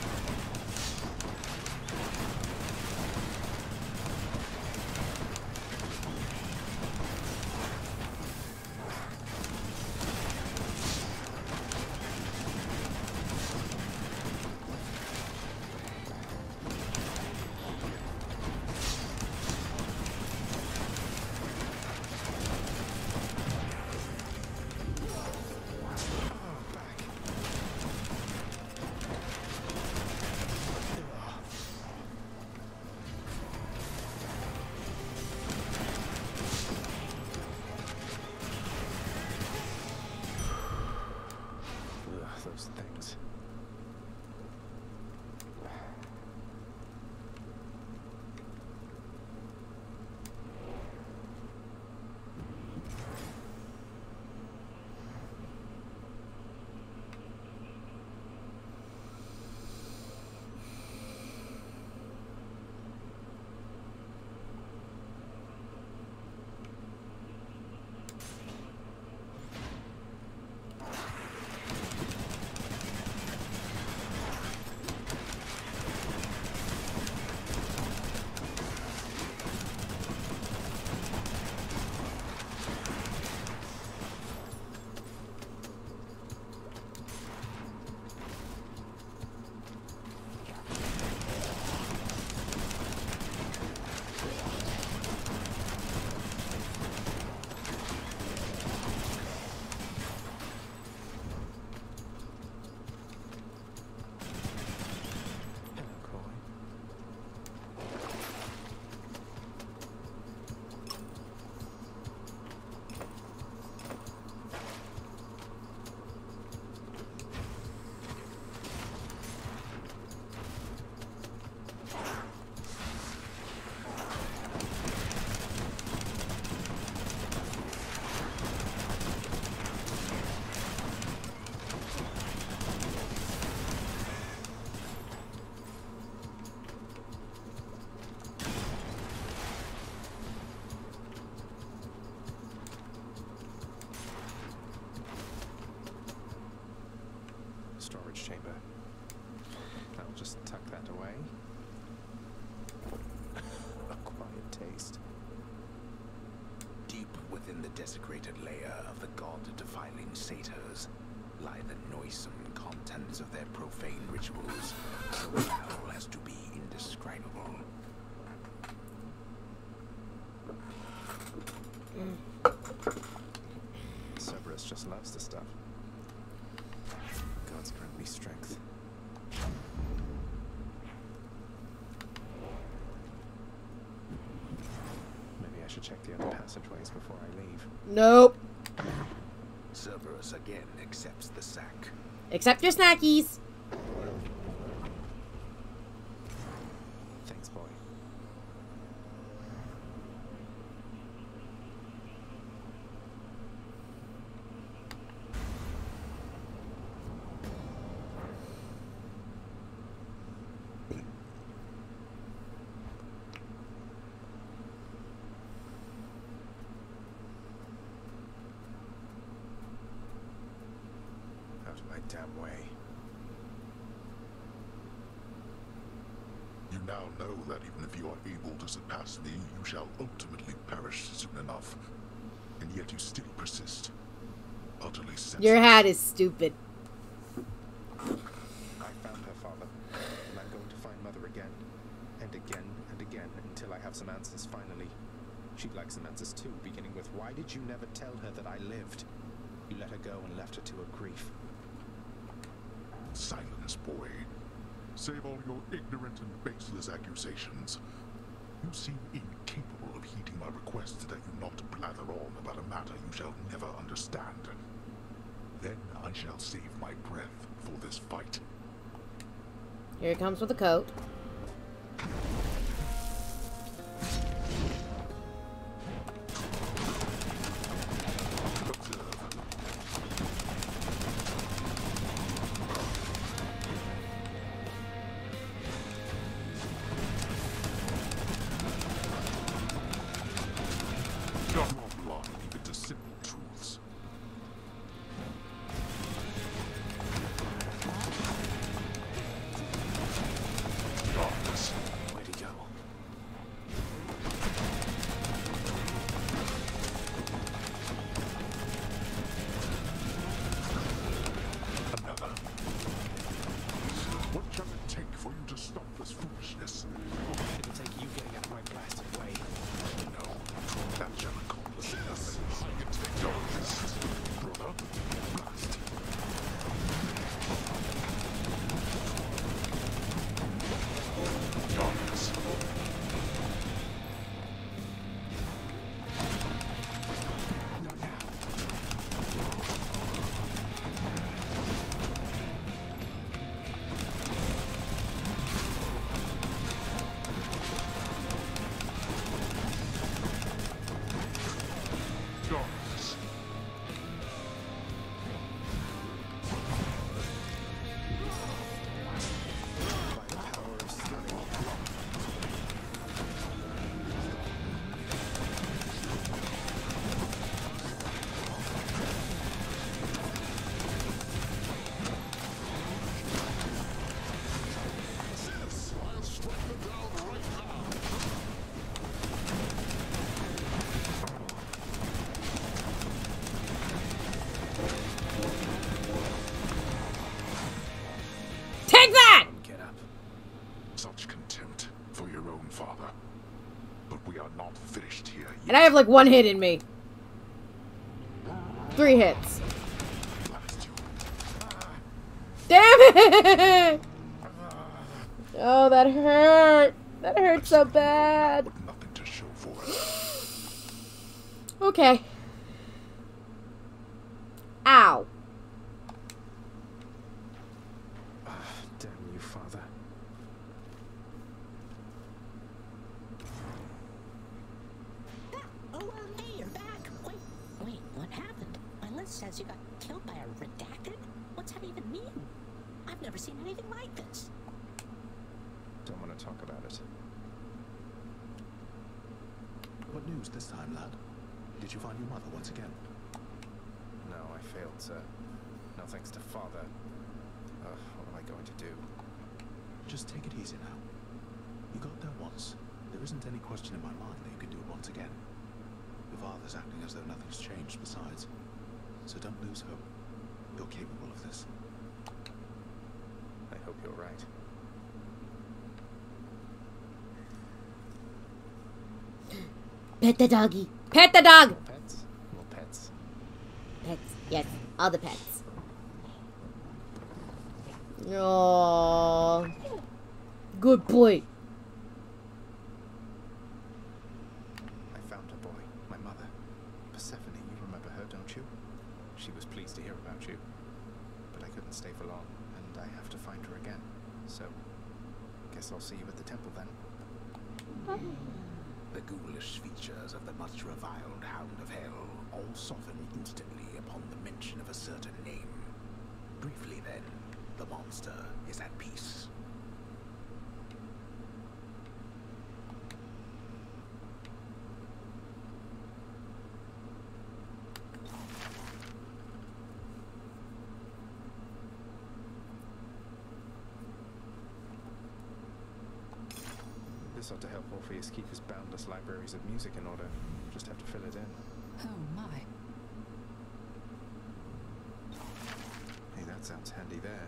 Those things. Storage chamber. I'll just tuck that away. A quiet taste. Deep within the desecrated layer of the god-defiling satyrs lie the noisome contents of their profane rituals, so foul as to be indescribable. Cerberus just loves the stuff. Gods grant me strength. Maybe I should check the other passageways before I leave. Nope. Cerberus again accepts the sack. Accept your snackies. Thanks, boy. Out of my damn way. You now know that even if you are able to surpass me, you shall ultimately perish soon enough. And yet you still persist. Utterly senseless. Your hat is stupid. I found her, Father, and I'm going to find Mother again, and again, and again, until I have some answers finally. She'd like some answers too, beginning with, why did you never tell her that I lived? You let her go and left her to her grief. Silence, boy. Save all your ignorant and baseless accusations. You seem incapable of heeding my request that you not blather on about a matter you shall never understand. Then I shall save my breath for this fight. Here it comes with a coat. And I have like one hit in me. Three hits. Damn it! Oh, that hurt. That hurt so bad. Nothing to show for it. Okay. Ow. Damn you, Father. Oh, uh, hey, you're back. Wait, wait, what happened? My list says you got killed by a redacted? What's that even mean? I've never seen anything like this. Don't want to talk about it. What news this time, lad? Did you find your mother once again? No, I failed, sir. No thanks to Father. Ugh, what am I going to do? Just take it easy now. You got there once. There isn't any question in my mind that you can do it once again. Your father's acting as though nothing's changed besides. So don't lose hope. You're capable of this. I hope you're right. Pet the doggy. Pet the dog! More pets? More pets. Pets. Yes, all the pets. Oh, good boy. I found a boy, my mother. Persephone, you remember her, don't you? She was pleased to hear about you. But I couldn't stay for long, and I have to find her again. So, guess I'll see you at the temple then. The ghoulish features of the much reviled Hound of Hell all soften instantly upon the mention of a certain name. Briefly then, the monster is at peace. This ought to help Orpheus keep his boundless libraries of music in order. Just have to fill it in. Oh my. Hey, that sounds handy there.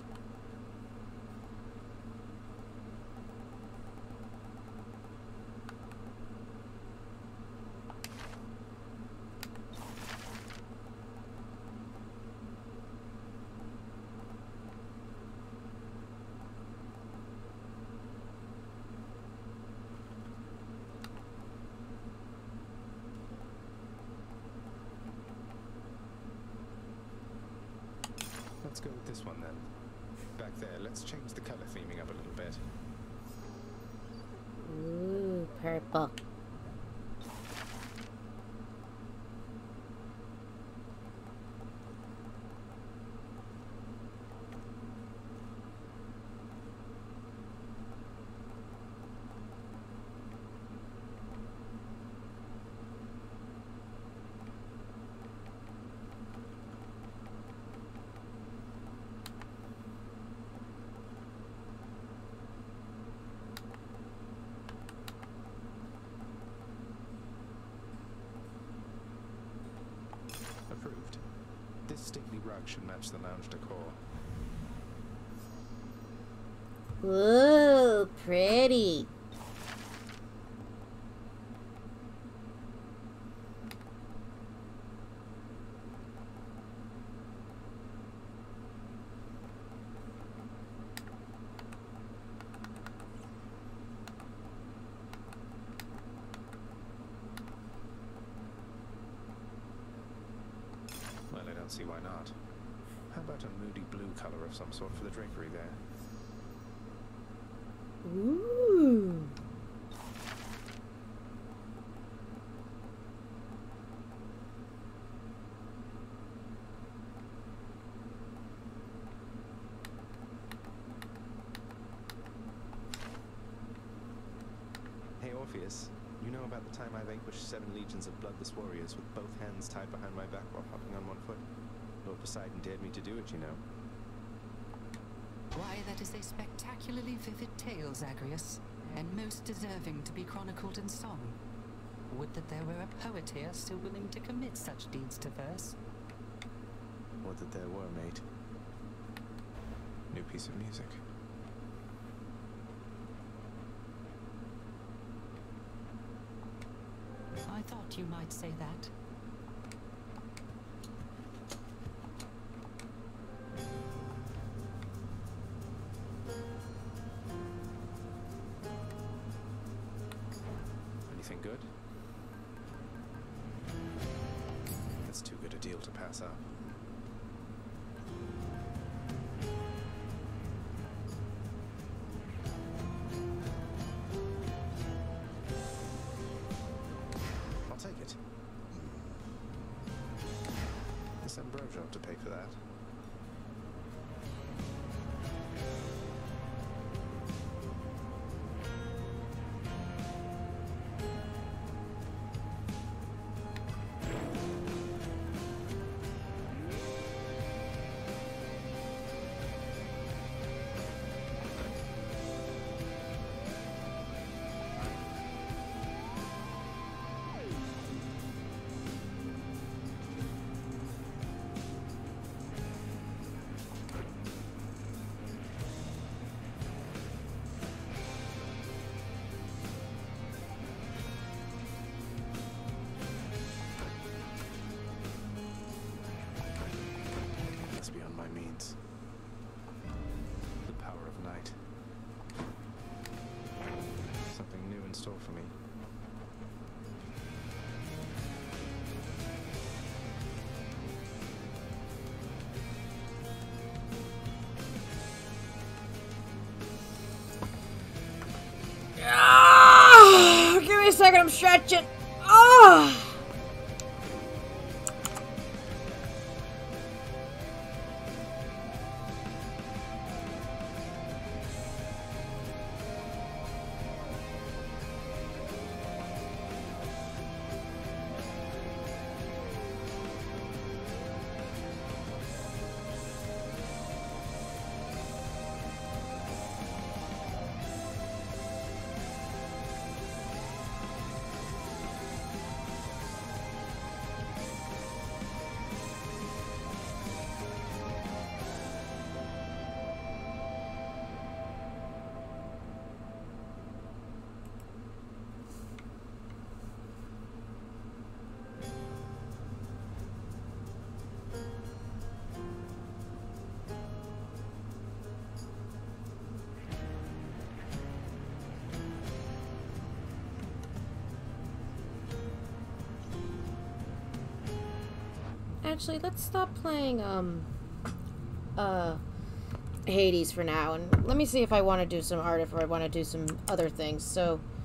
Let's go with this one then. Back there, let's change the color theming up a little bit. Ooh, purple. Approved. This stately rug should match the lounge decor. Ooh, pretty. Well, I don't see why not. How about a moody blue color of some sort for the drapery there? Ooh. Hey Orpheus, you know about the time I vanquished seven legions of bloodless warriors with both hands tied behind my back while hopping on one foot? Lord Poseidon dared me to do it, you know. Why, that is a spectacularly vivid tale, Zagreus, and most deserving to be chronicled in song. Would that there were a poet here still willing to commit such deeds to verse. Would that there were, mate. New piece of music. I thought you might say that. Anything good? That's too good a deal to pass up. I'll take it. Miss Ambrosia ought to pay for that. Beyond my means. The power of night. Something new in store for me. Ah, give me a second, I'm stretching. Oh! Actually, let's stop playing, um, uh, Hades for now, and let me see if I want to do some art, if I want to do some other things. So,